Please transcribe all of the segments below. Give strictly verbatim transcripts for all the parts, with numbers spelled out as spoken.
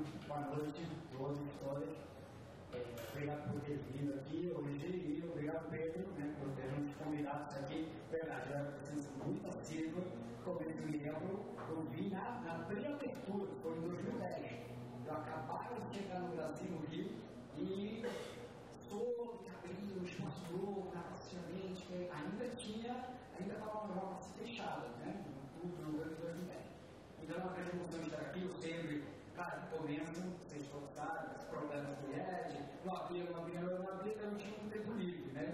boa noite a todos e todas. É, obrigado por ter vindo aqui hoje e obrigado, Pedro, né, por ter nos convidado aqui. Verdade, era uma presença muito assídua. Como eu me lembro, eu vi na, na pré-abertura, foi em dois mil e dez. Eu acabava de chegar no Brasil, no Rio, e soube que abriu o espaço novo, na Pacificamente, que ainda tinha, ainda estava uma nova fechada, né? No ano de dois mil e dez. Então, é uma grande emoção estar aqui. Eu sempre, cara, começo, vocês todos sabem, os problemas do I E D, não havia uma primeira, não havia, então eu tinha um tempo livre, né?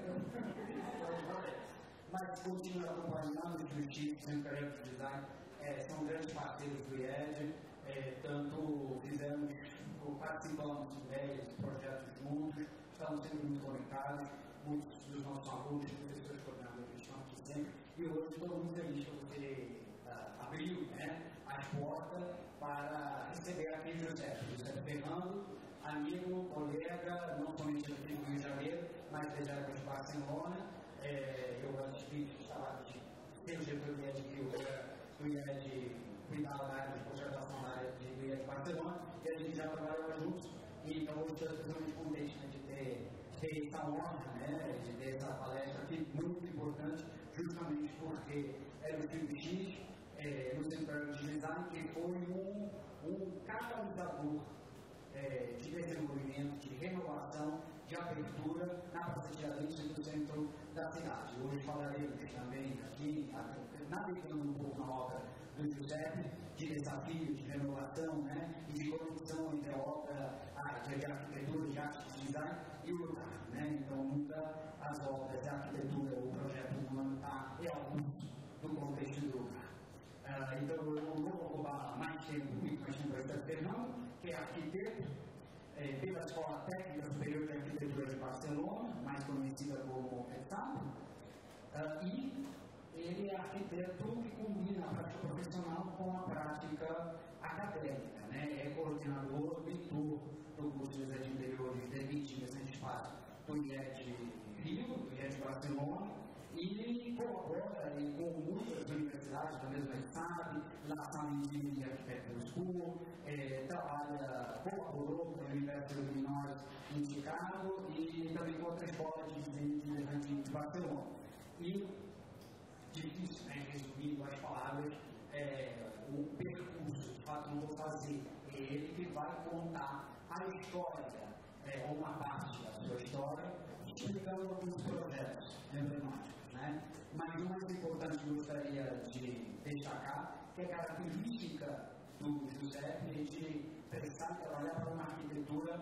Mas continuo acompanhando os justiças e o de design, é, são grandes parceiros do I E D, é, tanto fizemos, participamos de ideias, projetos juntos, estamos sempre muito conectados, muitos dos nossos alunos, professores, coordenadores estão aqui sempre, e hoje estou muito feliz que você uh, abriu, né, as portas para receber aqui o José, José Fernando, amigo, colega, não somente aqui do Rio de Janeiro, mas desde a época de Barcelona. É, eu antes de estava de ser o diretor do I E D Rio, do I E D cuidava da área de conservação da área de I E D de Barcelona, e a gente já trabalhava juntos, e então hoje estou especialmente contente, né, de ter, ter essa honra, né, de ter essa palestra aqui, muito importante, justamente porque era o Filme X, é, no Centro de Design, que foi um, um catalisador é, de desenvolvimento, de renovação, de abertura na Praça Tiradentes e no centro da cidade. Hoje falaremos também aqui, navegando um pouco na obra do Giuseppe, de desafios, de renovação, né, e de conexão entre a obra a, de arquitetura, de arte de design e o lugar. Né? Então, nunca as obras de arquitetura ou projeto humano está em alguns do contexto do lugar. Uh, então, eu não vou roubar mais tempo, muito mais tempo para o Fernando, que é arquiteto, é, pela Escola Técnica Superior de Arquitetura de Barcelona, mais conhecida como ETAP, uh, e ele é arquiteto que combina a prática profissional com a prática acadêmica, né? É coordenador, mentor do curso de design de interiores de vinte nesse espaço do I E D Rio, do I E D Barcelona, e colabora e com muitas universidades, da mesma sabe, lá sabe de Architecture School, é, trabalha, colaborou com a Universidade de Illinois em Chicago e também com outra escola de design de Barcelona. E, difícil, né, resumindo as palavras, é, o percurso, de fato, não vou fazer, é ele que vai contar a história, é, uma parte da sua história, explicando alguns projetos emblemáticos. Né? Mas o mais importante que eu gostaria de destacar é a característica do Giuseppe de pensar e trabalhar para uma arquitetura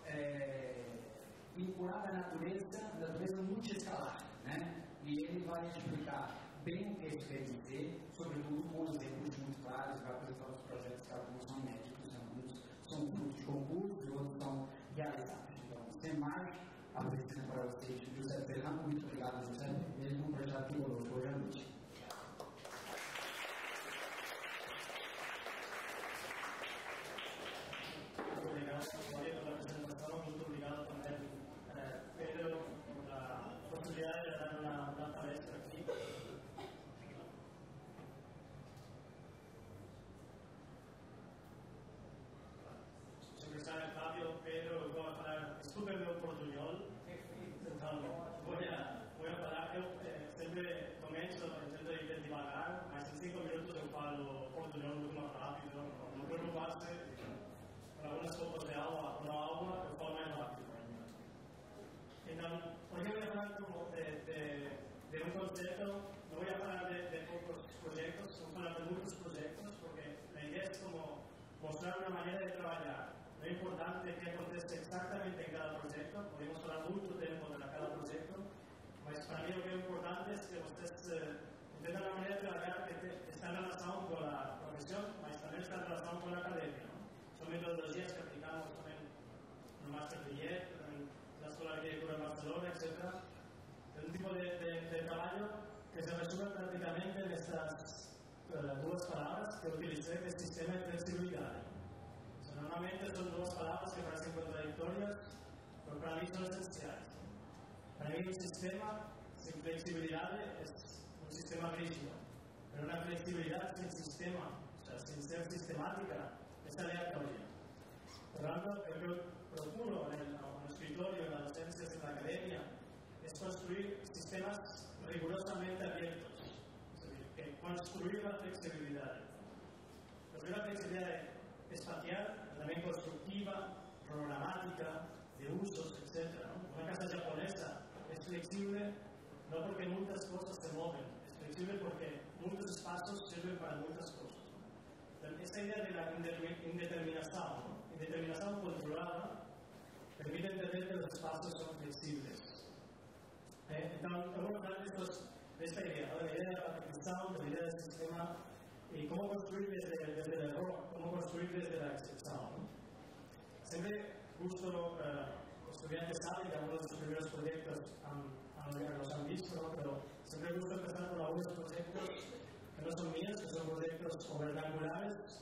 é, vinculada à natureza, natureza multiescalar. Né? E ele vai explicar bem o que isso quer dizer, sobretudo com exemplos muito claros, vai apresentar os projetos que alguns são inéditos, alguns são frutos de concursos e outros são realizados. Então, sem mais, apresento para vocês o José Fernando. Muito obrigado, José, mesmo por estar aqui conosco hoje à noite. Muito obrigado, Maria, pela apresentação. Muito obrigado também, eh, Pedro, pela oportunidade de dar uma, uma palestra aqui. Secretário Fábio, Pedro, eu vou falar, desculpe meu portunhol, então vou a, vou a falar, eu eh, sempre começo, tento ir devagar, mas em cinco minutos eu falo portunhol muito mais rápido, não preocupe-se, para algumas copas de água, não água, eu falo mais rápido. Então, hoje eu vou falar de, de, de um conceito, não vou falar de, de poucos projetos, vou falar de muitos projetos, porque a ideia é como mostrar uma maneira de trabalhar. Lo importante es que acontece exactamente en cada proyecto, podemos hablar mucho tiempo de cada proyecto, pero para mí lo que es importante es que ustedes eh, entiendan la manera de trabajar que está en relación con la profesión, pero también está en relación con la academia. ¿No? Son metodologías que aplicamos también en el Máster de I E D, en la Escuela de Arquitectura de Barcelona, etcétera. Es un tipo de, de, de trabajo que se resume prácticamente en estas eh, dos palabras que utilicé, que es sistema de flexibilidad. Normalmente son dos palabras que parecen contradictorias, pero para mí son esenciales. Para mí un sistema sin flexibilidad es un sistema rígido, pero una flexibilidad sin sistema, o sea, sin ser sistemática, es aleatoria. Por lo tanto, lo que procuro en el, en el escritorio, en la docencia, en la academia, es construir sistemas rigurosamente abiertos. Es decir, que construir la flexibilidad. Construir la flexibilidad espacial, también constructiva, programática, de usos, etcétera. ¿no? Una casa japonesa es flexible no porque muchas cosas se mueven, es flexible porque muchos espacios sirven para muchas cosas. ¿no? Esa idea de la indeterminación, ¿no? indeterminación controlada, permite entender que los espacios son flexibles. ¿Eh? Entonces, vamos a hablar de, estos, de esta idea, ¿no? de la idea de la partición, de la idea del sistema, y cómo construir desde, desde el error, cómo construir desde la excepción. ¿no? Siempre gusto, eh, los estudiantes saben que algunos de sus primeros proyectos han, han, los han visto, ¿no? Pero siempre gusto empezar con algunos proyectos que no son míos, que son proyectos o vernaculares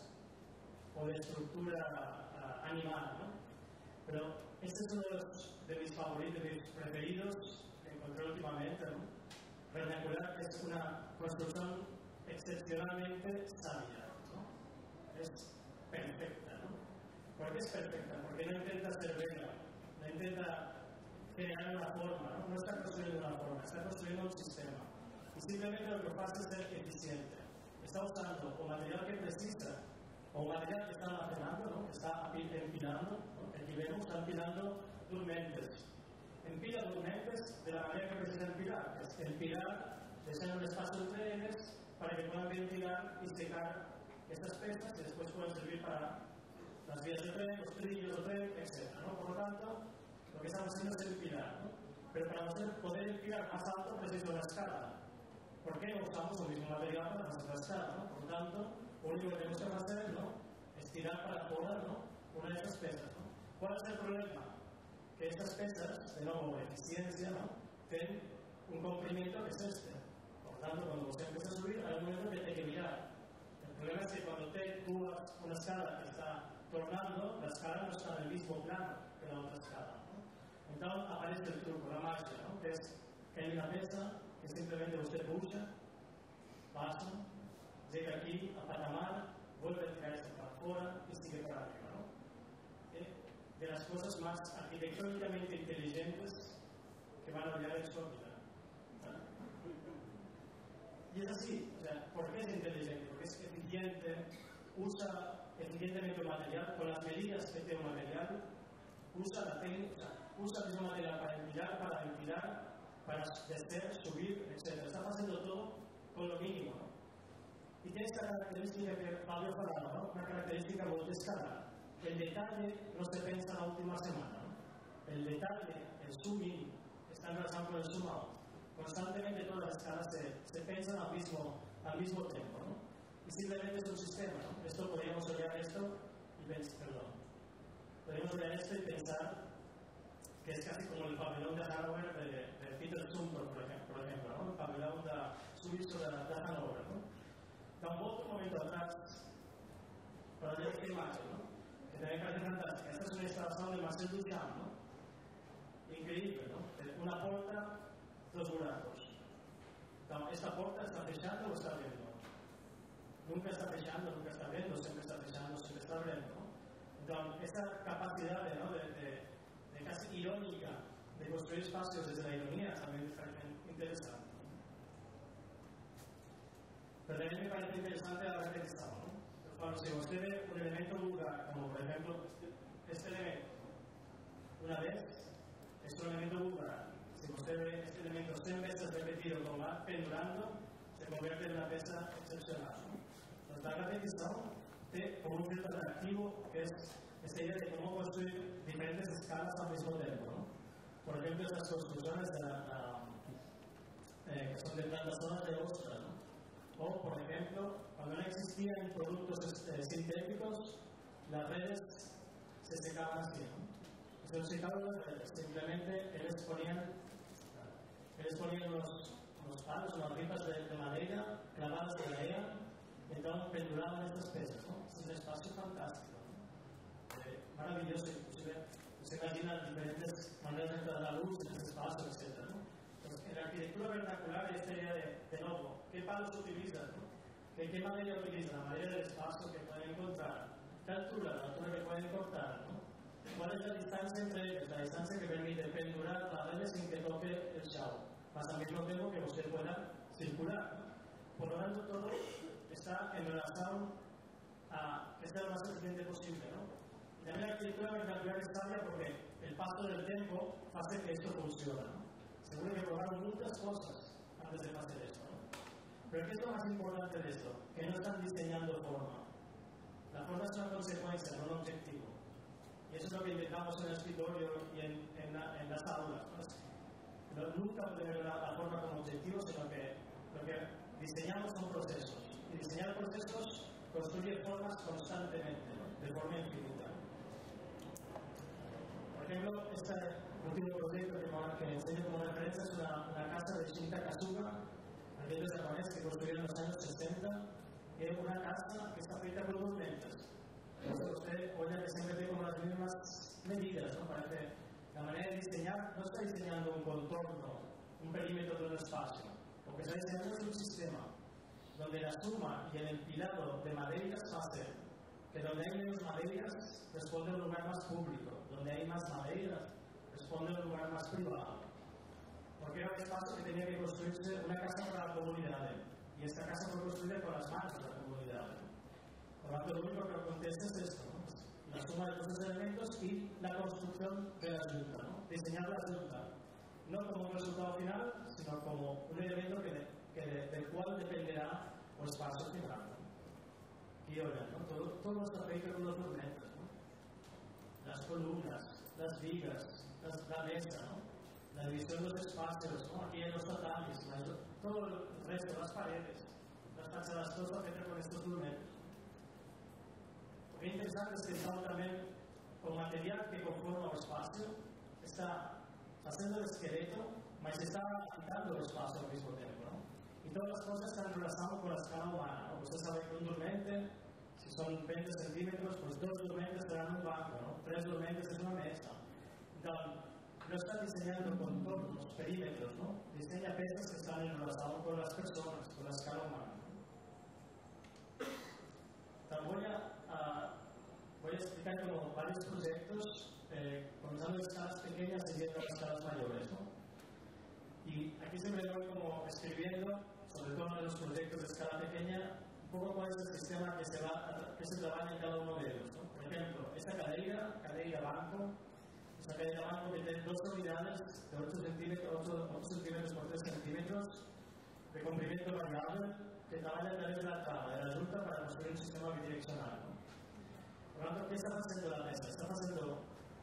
o de estructura uh, animal. ¿no? Pero este es uno de, los, de mis favoritos, de mis preferidos que encontré últimamente. ¿no? Vernacular es una construcción excepcionalmente sabia. ¿no? Es perfecta. ¿no? ¿Por qué es perfecta? Porque no intenta ser regla, no intenta crear una forma, ¿no? no está construyendo una forma, está construyendo un sistema. Y simplemente lo que hace es ser eficiente. Está usando o material que precisa, o material que está almacenando, ¿no? que está empilando. ¿no? Aquí vemos, está empilando durmentes. Empila durmentes de la manera que precisa empilar, que es empilar, dejar un espacio entre ellos para que puedan ventilar y secar estas piezas y después pueden servir para las vías de tren, los trillos de tren, etcétera. ¿no? Por lo tanto, lo que estamos haciendo es empilar. ¿no? Pero para poder empilar más alto, preciso una escala. ¿Por qué no usamos el mismo material para hacer la escala? ¿no? Por lo tanto, lo único que tenemos que hacer ¿no? es tirar para afuera ¿no? una de estas pesas. ¿no? ¿Cuál es el problema? Que estas pesas, de nuevo, eficiencia, ¿no? tienen un comprimiento que es este. Por lo tanto, cuando usted empieza a subir, hay un momento que hay que mirar. El problema es que cuando te tumbas una escala que está tornando, la escala no está en el mismo plano que la otra escala. ¿no? Entonces aparece el truco, la magia, ¿no? que es que hay una pesa que simplemente usted pucha, pasa, llega aquí a patamar, vuelve a caerse para afuera y sigue para arriba. ¿no? ¿Eh? De las cosas más arquitectónicamente inteligentes que van a hallar en su vida. Y es así, o sea, ¿por qué es inteligente? Porque es eficiente, usa eficientemente el material, con las medidas que tiene un material, usa la técnica, o sea, usa el mismo material para empilar, para ventilar, para descer, subir, etcétera. Está haciendo todo con lo mínimo. ¿no? Y tiene esta característica que Pablo hablaba, ¿no? una característica multiescalar. El detalle no se piensa en la última semana. ¿no? El detalle, el zoom-in, está en relación con el zoom-out. Constantemente todas las escalas se, se piensan al mismo, al mismo tiempo. ¿no? Y simplemente es un sistema. ¿no? Esto podríamos olvidar esto y pensar, perdón. Podríamos olvidar esto y pensar que es casi como el pabellón de Hannover de, de Peter Zumthor, por ejemplo, por ejemplo ¿no? el pabellón de, suizo de, de Hannover. ¿no? Da un otro momento atrás para ver esta imagen, ¿no? que también parece fantástica. Esta es una instalación de Marcel Duchamp, ¿no? increíble, ¿no? una puerta, dos buracos. ¿Esta puerta está fechando o está abriendo? Nunca está fechando, nunca está abriendo, siempre está fechando, siempre está abriendo. ¿no? Entonces, esa capacidad de, ¿no? de, de de casi irónica, de construir espacios desde la ironía, también me parece interesante. Pero también me parece interesante la repetición. ¿no? Cuando se usted ve un elemento vulgar, como por ejemplo este elemento, una vez, es un elemento vulgar. Si usted ve este elemento cien veces repetido, como va pendulando, se convierte en una pieza excepcional. ¿no? Entonces, la repetición de como un filtro atractivo que es esta idea de cómo construir diferentes escalas al mismo tiempo. ¿no? Por ejemplo, estas construcciones de la, la, eh, que son de tantas zonas de ostra. ¿no? O, por ejemplo, cuando no existían productos eh, sintéticos, las redes se secaban así. ¿no? Se secaban las redes, simplemente ellos ponían, ellos ponían los, los palos, las ripas de, de madera clavadas de la era, y entonces pendulaban estas piezas. ¿no? Es un espacio fantástico. Maravilloso, inclusive se imaginan diferentes maneras de entrar la luz en ese espacio, etcétera. ¿no? Entonces, en la arquitectura vernacular hay esta idea de, de nuevo, ¿qué palos utilizan? ¿no? ¿De qué manera utilizan? La manera del espacio que pueden encontrar, la altura, la altura que pueden cortar, ¿no? ¿Cuál es la distancia entre ellos? La distancia que permite pendurar la vela sin que toque el chao, más al mismo tiempo que usted pueda circular. Por lo tanto, todo está enlazado a que sea lo más eficiente posible, ¿no? Y también la arquitectura vernacular es sabia porque el paso del tiempo hace que esto funcione, ¿no? Seguro que probaron muchas cosas antes de hacer esto, ¿no? Pero ¿qué es lo más importante de esto? Que no están diseñando forma. La forma es una consecuencia, no un objetivo. Y eso es lo que intentamos en el escritorio y en, en, la, en las aulas, ¿no? No, nunca tener la, la forma como objetivo, sino que lo que diseñamos son procesos. Y diseñar procesos construye formas constantemente, ¿no? De forma infinita. Por ejemplo, este último proyecto que, que enseño como referencia es una, una casa de Shinta Kasuga, aquellos japoneses que construyeron en los años sesenta, que es una casa que está feita por dos lentes. Entonces usted oye que siempre tiene como las mismas medidas, ¿no? Parece la manera de diseñar no está diseñando un contorno, un perímetro de un espacio. Lo que está diseñando es un sistema donde la suma y el empilado de maderas hace que donde hay menos maderas responde a un lugar más público, donde hay más maderas responde a un lugar más privado. Porque era un espacio que tenía que construirse una casa para la comunidad, y esta casa fue construida con las manos de la comunidad. Por lo tanto, lo único que acontece es esto, ¿no? La suma de estos elementos y la construcción de la junta, ¿no? Diseñar la junta, no como un resultado final, sino como un elemento que de, que de, del cual dependerá el espacio final, ¿no? Y ahora, ¿no? Todo, todo está feito con los elementos, ¿no? Las columnas, las vigas, las, la mesa, ¿no? La división de los espacios, ¿no? Aquí hay los tatamis, todo el resto, las paredes, las fachadas, todo está feito con estos elementos. Lo que es interesante es que estamos también con material que conforma el espacio, está haciendo el esqueleto, mas está quitando el espacio al mismo tiempo, ¿no? Y todas las cosas están relacionadas con la escala humana, ¿no? Usted sabe que un durmiente, si son veinte centímetros, pues dos durmientes serán un banco, ¿no? Tres durmientes es una mesa. Entonces, no está diseñando contornos, perímetros, ¿no? Diseña piezas que están enlazadas con las personas, con la escala humana. Entonces, voy a, a, voy a explicar como varios proyectos, eh, comenzando de escalas pequeñas y yendo a escalas mayores, ¿no? Y aquí siempre voy como escribiendo, sobre todo en los proyectos de escala pequeña, un poco cuál es el sistema que se, va, que se trabaja en cada uno de ellos, ¿no? Por ejemplo, esta cadeira, cadeira banco, esta cadeira banco que tiene dos unidades de ocho centímetros, ocho centímetros por tres centímetros, de comprimento variable, que trabaja a través de la trama, de la junta para construir un sistema bidireccional, ¿no? Por lo tanto, ¿qué está haciendo la mesa? Está haciendo,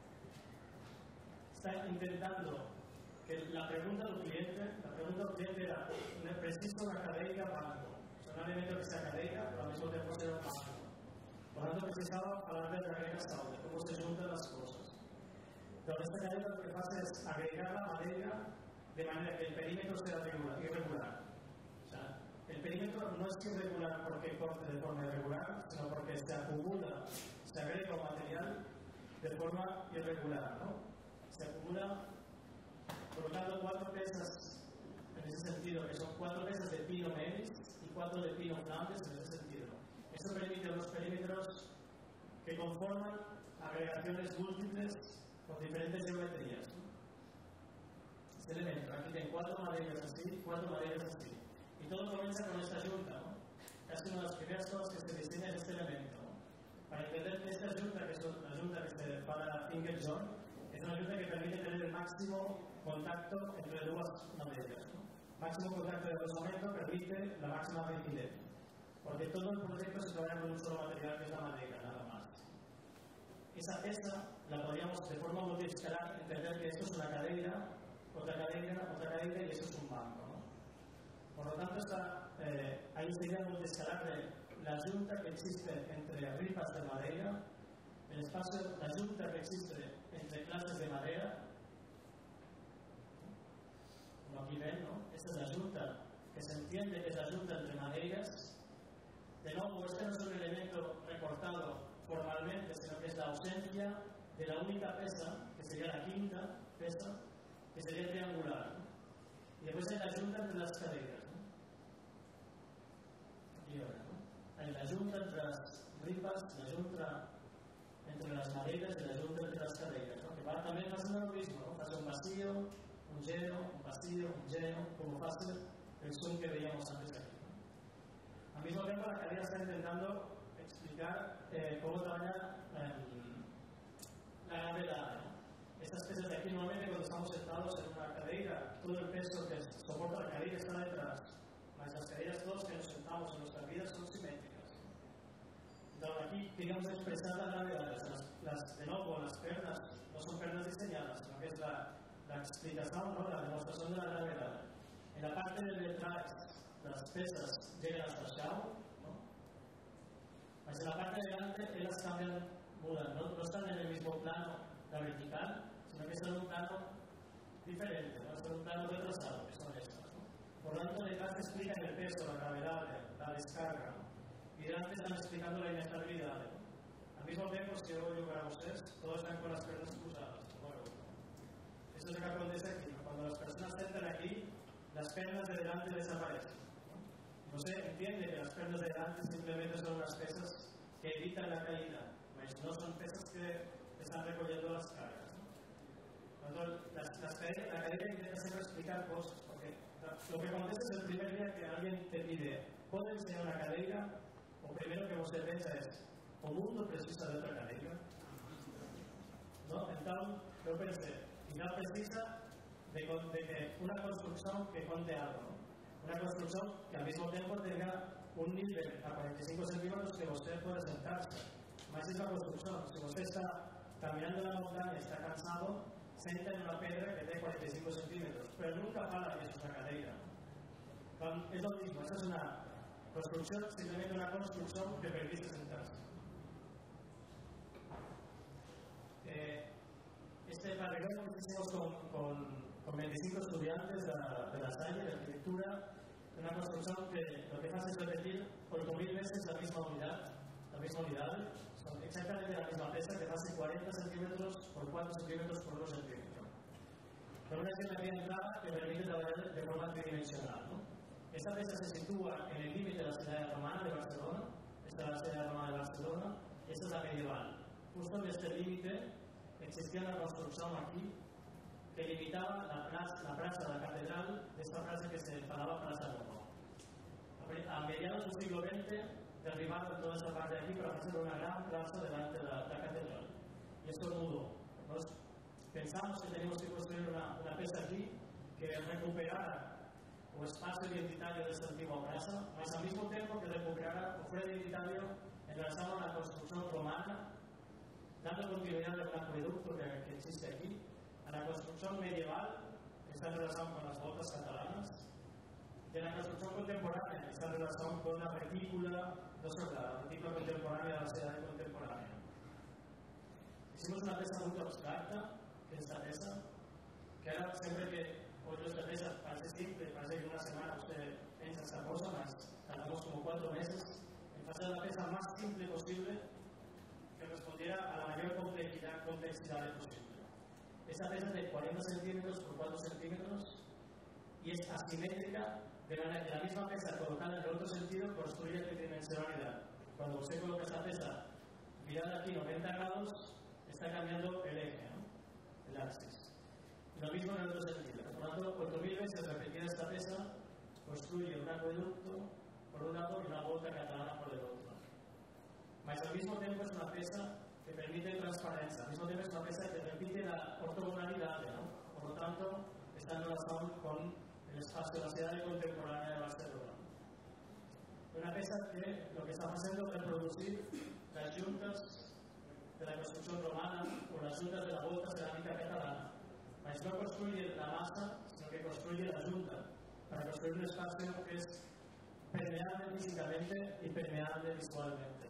está intentando que la pregunta del cliente, la pregunta del cliente era, ¿preciso una cadeira banco? O sea, un elemento que sea cadeira, pero al mismo tiempo sea un banco. Por lo tanto, precisaba hablar de la cadeira sauda, cómo se juntan las cosas. Entonces, esta cadeira lo que hace es agregar la madera de manera que el perímetro sea regular, irregular. O sea, el perímetro no es irregular porque corte de forma irregular, sino porque se acumula, se agrega un material de forma irregular, ¿no? Se acumula, por lo tanto, cuatro piezas en ese sentido, que son cuatro piezas de pino melis y cuatro de pino flandes en ese sentido. Eso permite los perímetros que conforman agregaciones múltiples con diferentes geometrías, ¿no? Este elemento, aquí tiene cuatro maderas así, cuatro maderas así. Y todo comienza con esta junta, ¿no? Casi una de las primeras cosas que se diseña es este elemento, ¿no? Para entender que esta junta, que es la junta que se para finger joint, es una junta que permite tener el máximo contacto entre dos maderas, ¿no? Máximo contacto de rozamiento permite la máxima rigidez, porque todo el proyecto se trabaja con un solo material que es la madera, nada más. Esa pieza la podríamos de forma multiescalar entender que esto es una cadeira, otra cadeira, otra cadeira y eso es un banco, ¿no? Por lo tanto, está, eh, hay esta idea multiescalar de la junta que existe entre ripas de madera, el espacio, la junta que existe entre clases de madera, como aquí ven, ¿no? Esta es la junta que se entiende que es la junta entre maderas. De nuevo, este no es un elemento recortado formalmente, sino que es la ausencia de la única pesa, que sería la quinta pesa, que sería triangular, ¿no? Y después hay la junta entre las caderas, ¿no? Aquí ahora, ¿no? Hay la junta entre las ripas, la junta entre entre las maderas y la junta entre las caderas, ¿no? Que va también haciendo lo mismo, ¿no? Hace un vacío, un lleno, un vacío, un lleno, como hace el zoom que veíamos antes aquí, ¿no? Al mismo tiempo, la cadena está intentando explicar eh, cómo trabaja eh, la gravedad, ¿no? Estas pesas de aquí, normalmente cuando estamos sentados en una cadera, todo el peso que soporta la cadera está detrás. Las caderas todos que nos sentamos en nuestras vidas son simétricas. Entonces aquí queríamos expresar la gravedad. Las, las, de nuevo, las pernas no son pernas diseñadas, sino que es la, la explicación, ¿no? La demostración de la gravedad. En la parte de detrás, las pesas llegan hasta el shadow, ¿no? Pues en la parte de delante, ellas cambian, mudan, ¿no? No están en el mismo plano, la vertical, sino que están en un plano diferente, ¿no? Están en un plano retrasado, que son estas, ¿no? Por lo tanto, detrás te explican el peso, la gravedad, la descarga, ¿no? Y delante están explicando la inestabilidad, ¿no? Al mismo tiempo, si yo voy para ustedes, todos están con las piernas cruzadas. Bueno, eso es lo que acontece aquí, ¿no? Cuando las personas sentan aquí, las piernas de delante desaparecen, ¿no? No se entiende que las piernas de delante simplemente son unas pesas que evitan la caída, ¿no? No son pesas que están recogiendo las cargas, ¿no? Cuando las, las caderas, la cadera intenta siempre explicar cosas, porque lo que acontece es el primer día que alguien te pide, ¿puedo enseñar una cadera? O primero que usted piensa es, ¿o mundo precisa de otra cadera? ¿No? Entonces, yo pensé, quizá precisa de, de que una construcción que conte algo, ¿no? Una construcción que al mismo tiempo tenga un nivel a cuarenta y cinco centímetros que usted pueda sentarse. Más es la construcción. Si usted está caminando en la montaña y está cansado, senta en una piedra que tiene cuarenta y cinco centímetros, pero nunca fala que eso es una cadera. Es lo mismo, esa es una construcción, simplemente una construcción que permite sentarse. Eh, este paredón que hicimos con, con, con veinticinco estudiantes de la, de la Salle de arquitectura, una construcción que lo que hace es repetir ocho mil veces la misma unidad, la misma unidad, son exactamente la misma pesa que hace cuarenta centímetros por cuatro centímetros por dos centímetros. Con una escena bien clara que permite trabajar de forma tridimensional, ¿no? Esta pesa se sitúa en el límite de la ciudad romana de Barcelona, esta es la ciudad romana de Barcelona, y esta es la medieval. Justo en este límite existía una construcción aquí que limitaba la plaza, la plaza de la catedral de esta plaza que se llamaba Plaza Roma. A mediados del siglo veinte derribaron toda esta parte de aquí para hacer una gran plaza delante de la, la catedral. Y esto mudó. Entonces, pensamos que teníamos que construir una, una pieza aquí que recuperara un espacio identitario de esta antigua plaza, mas al mismo tiempo que recuperara o fuera identitario, enlazaba una construcción romana, dando continuidad a un acueducto que, que existe aquí, a la construcción medieval, que está en relación con las botas catalanas, y a la construcción contemporánea, que está en relación con la retícula, no solo la retícula contemporánea de la ciudad contemporánea. Hicimos una pieza muy abstracta, que es esta pieza, que ahora siempre que oigo esta pieza parece simple, parece que en una semana usted piensa esta cosa, más tardamos como cuatro meses en hacer la pieza más simple posible, que respondiera a la mayor complejidad, complejidad posible. Esta pieza es de cuarenta centímetros por cuatro centímetros y es asimétrica, de manera que la misma pieza colocada en el otro sentido construye tridimensionalidad. Cuando usted coloca esta pieza girada aquí noventa grados, está cambiando el eje, ¿no? El axis. Y lo mismo en el otro sentido. Por lo tanto, cuatro mil veces repetida esta pieza construye un acueducto por un lado y una volta catalana por el otro. Mas al mismo tiempo es una pieza que permite transparencia, al mismo tiempo es una pieza que repite la ortogonalidad, ¿no? Por lo tanto, está en relación con el espacio de la ciudad contemporánea de Barcelona. Una pieza que lo que estamos haciendo es reproducir las juntas de la construcción romana o las juntas de la volta cerámica catalana. Mas no construye la masa, sino que construye la junta, para construir un espacio que es permeable físicamente y permeable visualmente.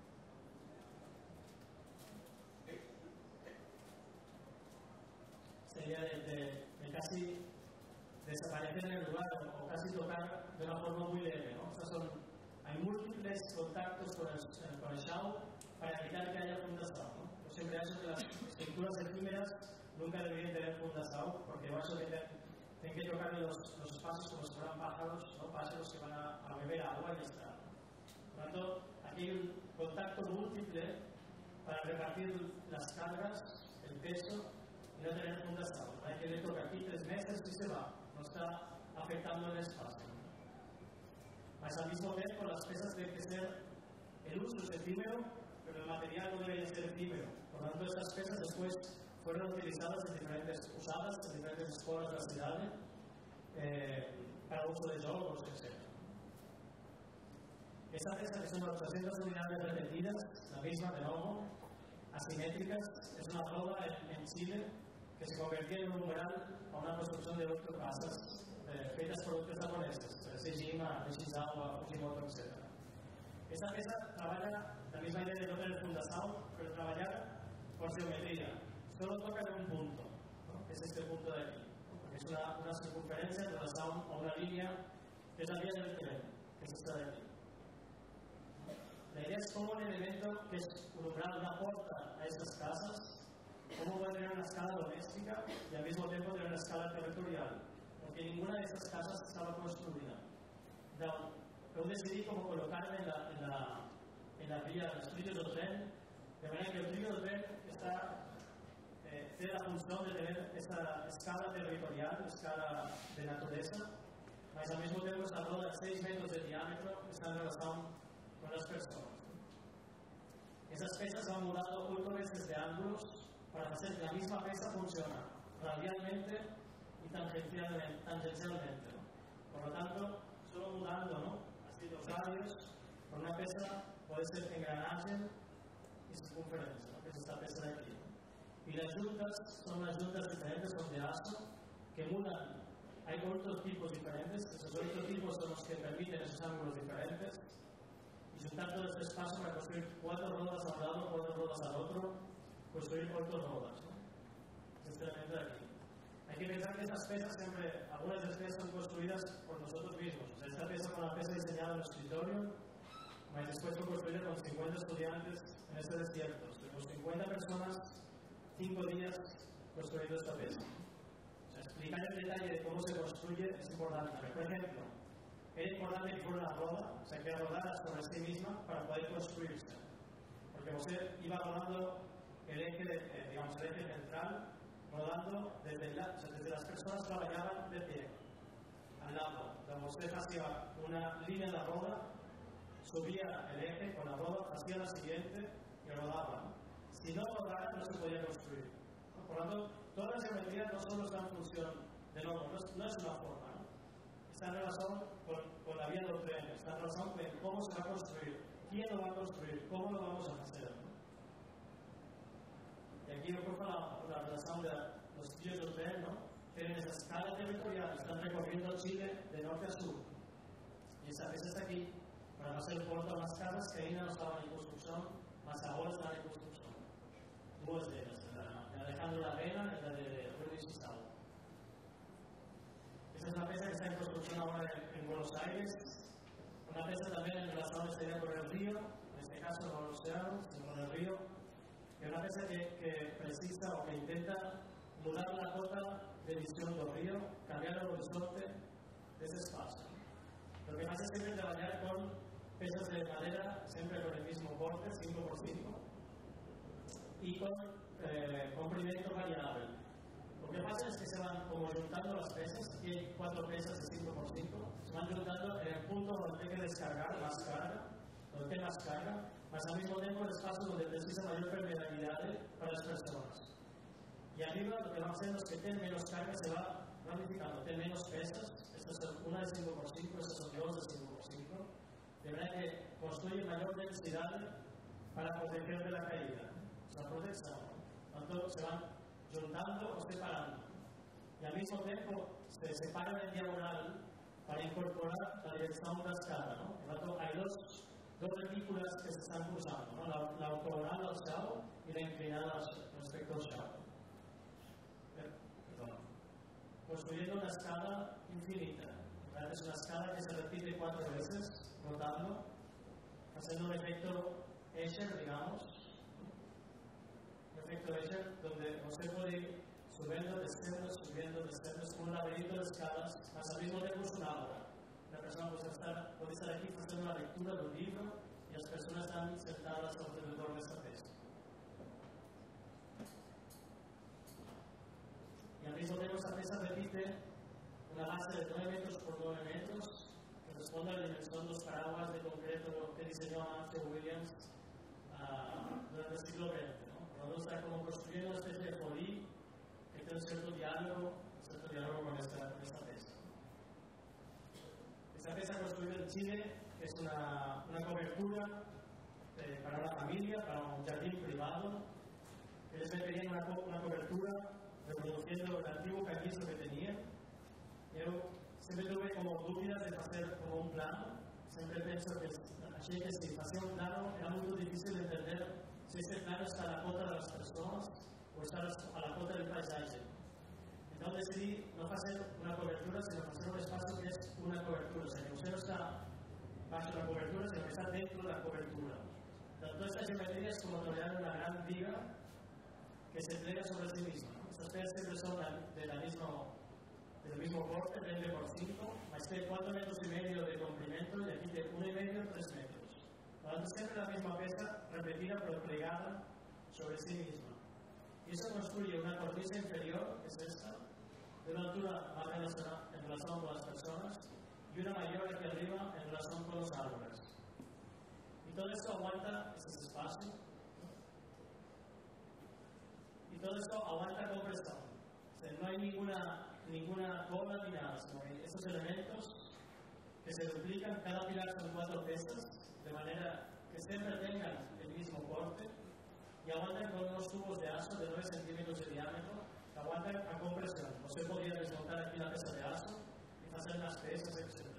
Sería de, de, de casi desaparecer en el lugar o, o casi tocar de una forma muy leve, ¿no? O sea, son, hay múltiples contactos con el, con el shawl para evitar que haya fundación, ¿no? Yo siempre he dicho que las estructuras efímeras nunca deberían tener fundación, porque vas a tener, tienen que tocar los, los espacios como si fueran pájaros, ¿no? Pájaros que van a, a beber agua y ya está. Por lo tanto, aquí hay un contacto múltiple para repartir las cargas, el peso y no tener fundación. Hay que le toca aquí tres meses y se va, no está afectando el espacio. Mas al mismo tiempo las pesas deben que ser, el uso es efímero, pero el material no debe ser efímero. Por lo tanto, estas pesas después fueron utilizadas en diferentes, usadas en diferentes escuelas de la ciudad eh, para uso de jogos, etcétera. Esta pesa, que son ochocientas unidades repetidas, la misma de nuevo, asimétricas, es una prueba en, en Chile que se convertía en un numeral a una construcción de ocho casas eh, feitas por otros japoneses, Sejima, Nishizawa, Fujimoto, etcétera. Esta pesa trabaja la misma idea de no tener fundación, pero trabajar por geometría. Solo toca en un punto, ¿no? Que es este punto de aquí. Porque es una, una circunferencia en relación a una línea que es la vía del tren, que es esta de aquí. La idea es cómo un elemento que es un umbral, una puerta a estas casas, cómo puede tener una escala doméstica y al mismo tiempo tener una escala territorial. Porque ninguna de estas casas estaba construida. Yo decidí cómo colocarme en la, en la, en la vía, en los trillos del tren, de manera que el trillo del tren está, eh, tiene la función de tener esta escala territorial, escala de naturaleza, mas al mismo tiempo esta rueda de seis metros de diámetro está en relación con las personas. Esas pesas van mudando ocho veces de ángulos para hacer que la misma pesa funcione radialmente y tangencialmente. tangencialmente ¿no? Por lo tanto, solo mudando, ¿no? Así los radios, con una pesa puede ser engranaje y circunferencia, ¿no? Que es esta pesa de aquí. Y las juntas son las juntas diferentes, son de aso, que mudan. Hay otros tipos diferentes, esos otros tipos son los que permiten esos ángulos diferentes. Y juntar todo este espacio para construir cuatro rodas a un lado, cuatro rodas al otro, construir ocho rodas, ¿no? Este elemento de aquí. Hay que pensar que estas pesas siempre, algunas de las pesas son construidas por nosotros mismos. O sea, esta pesa fue una pesa diseñada en el escritorio, pero después fue construida con cincuenta estudiantes en este desierto. Con cincuenta personas, cinco días construyendo esta pesa. O sea, explicar el detalle de cómo se construye es importante. Por ejemplo, era importante que fuera una roda, o sea, que rodara sobre sí misma para poder construirse. Porque usted iba rodando el eje, eh, digamos, el eje central, rodando desde, la, o sea, desde las personas que trabajaban de pie, al lado. Cuando usted hacía una línea de la roda, subía el eje con la roda, hacía la siguiente y rodaba. Si no rodara, no se podía construir. Por lo tanto, toda la geometría no solo está en función, de nuevo, no es, no es una forma, ¿no? Está en relación con, con la vía del tren, está en relación con cómo se va a construir, quién lo va a construir, cómo lo vamos a hacer, ¿no? Y aquí yo cojo la, la relación de los tíos del tren, ¿no? Tienen esa escala territorial, están recorriendo Chile de norte a sur. Y esa vez está aquí para no hacer puerto a las casas que ainda no estaban en construcción, mas ahora están en construcción. Dos de ellas, la de Alejandro Lavena y la de Ruiz Isao. Esa es una pesa que está en construcción ahora en, en Buenos Aires. Una pesa también en relación estaría con el río, en este caso no el océano, sino con el río. Y una pesa que, que precisa o que intenta mudar la cota de visión del río, cambiar el horizonte de ese espacio. Lo que pasa es siempre trabajar con pesas de madera, siempre con el mismo corte, cinco por cinco, y con eh, comprimento variable. Lo que pasa es que se van como juntando las pesas, aquí hay cuatro pesas de cinco por cinco, se van juntando en el punto donde hay que descargar más carga, donde hay más carga, mas al mismo tiempo el espacio donde precisa mayor permeabilidad para las personas. Y arriba lo que va haciendo es que tiene menos carga, se va ramificando, tiene menos pesas, esta es una de cinco por cinco, estas son dos de cinco por cinco, de manera que construye mayor densidad para proteger de la caída. O sea, protección. Tanto se van juntando o separando. Y al mismo tiempo se separan en diagonal para incorporar la dirección de la escala, ¿no? Por lo tanto, hay dos, dos retículas que se están cruzando, ¿no? La, la ortogonal al chavo y la inclinada respecto al chavo. Perdón. Construyendo una escala infinita. Es una escala que se repite cuatro veces, rotando, haciendo un efecto Escher, digamos. Un efecto Escher donde usted puede ir subiendo, descendiendo, subiendo, descendiendo, como un laberinto de escalas, más al mismo tiempo es una obra. La persona puede estar, puede estar aquí haciendo una lectura de un libro y las personas están sentadas alrededor de esta pesa. pesa repite una base de nueve metros por nueve metros, que responde a la dimensión de los paraguas de concreto que diseñó Arthur Williams uh, durante el siglo veinte. ¿no? Cuando está como construyendo una especie de folí que tiene un cierto diálogo, un cierto diálogo con esta, con esta pesa. Esta pesa construida en Chile es una, una cobertura eh, para una familia, para un jardín privado. Ellos me pedían una, una cobertura reproduciendo el antiguo carrizo que tenía. Yo siempre tuve como dudas de hacer como un plano. Siempre pienso que así que si hacía un plano era muy difícil de entender si este plano está a la cota de las personas o está a la cota del paisaje. Entonces decidí no hacer una cobertura, sino hacer un espacio que es una cobertura. O sea, que el museo no está bajo la cobertura, sino que está dentro de la cobertura. Todas estas geometrías como rodear una gran viga que se entrega sobre sí misma. Estas piezas siempre son de la misma, del mismo corte, veinte por cinco, más de cuatro metros y medio de comprimento y aquí de uno y medio a tres metros. Por lo tanto, siempre la misma pieza repetida pero plegada sobre sí misma. Y eso construye una cornisa inferior, que es esta, de una altura más en relación con las personas y una mayor aquí arriba en relación con los árboles. Y todo esto aguanta ese espacio. Y todo esto aguanta compresión. O sea, no hay ninguna, ninguna cola ni nada, sino que estos elementos que se duplican, cada pilar son cuatro piezas, de manera que siempre tengan el mismo corte y aguantan con unos tubos de aso de nueve centímetros de diámetro que aguantan a compresión. O se podría desmontar aquí la pieza de aso y hacer las piezas, etcétera.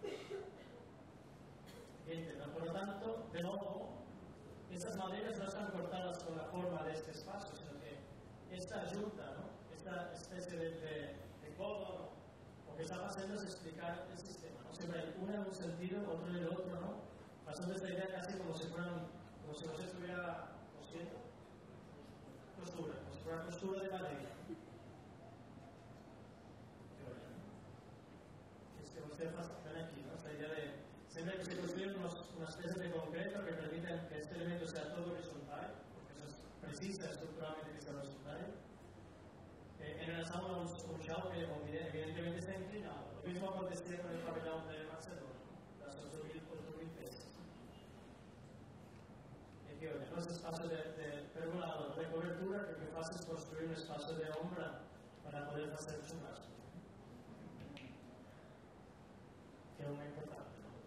Por lo tanto, de nuevo, estas maderas no están cortadas con la forma de este espacio, sino que esta ayuda, ¿no? Esta especie de, de, de codo, ¿no? Lo que está haciendo es explicar el sistema. ¿no? Siempre hay una en un sentido, otro en el otro, ¿no? Pasando esta idea casi como si fueran, como si usted estuviera cosiendo costura, como si fuera costura de madera. Es que usted ven aquí, ¿no? Esta idea de siempre que se construyen unos, unas piezas de concreto que permiten que este elemento sea todo horizontal, porque eso es, precisa estructuralmente que sea horizontal. Eh, en el asado un, un show que evidentemente está inclinado. Lo mismo acontecía con el pabellón de Barcelona, las ocho mil piezas. En los espacios de, de pergolado, de cobertura, que lo que hace es construir un espacio de sombra para poder hacer su gasto. Que es muy importante.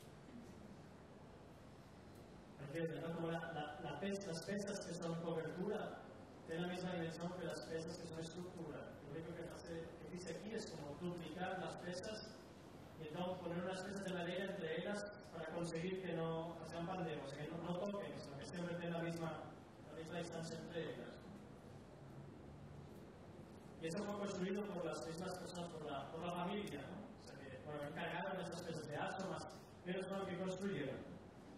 ¿no? Como la, la, la pez, las pesas que son cobertura tienen la misma dimensión que las pesas que son estructura. Lo único que, hace, que dice aquí es como duplicar las pesas y entonces poner unas pesas de madera entre ellas para conseguir que no sean pandemos, que no, no toquen, sino que siempre tengan la misma, la misma distancia entre ellas. Y eso fue construido por las mismas personas, por la, por la familia, ¿no? O sea que bueno, encargaron esas pesas de aso, más ellos fueron los que construyeron.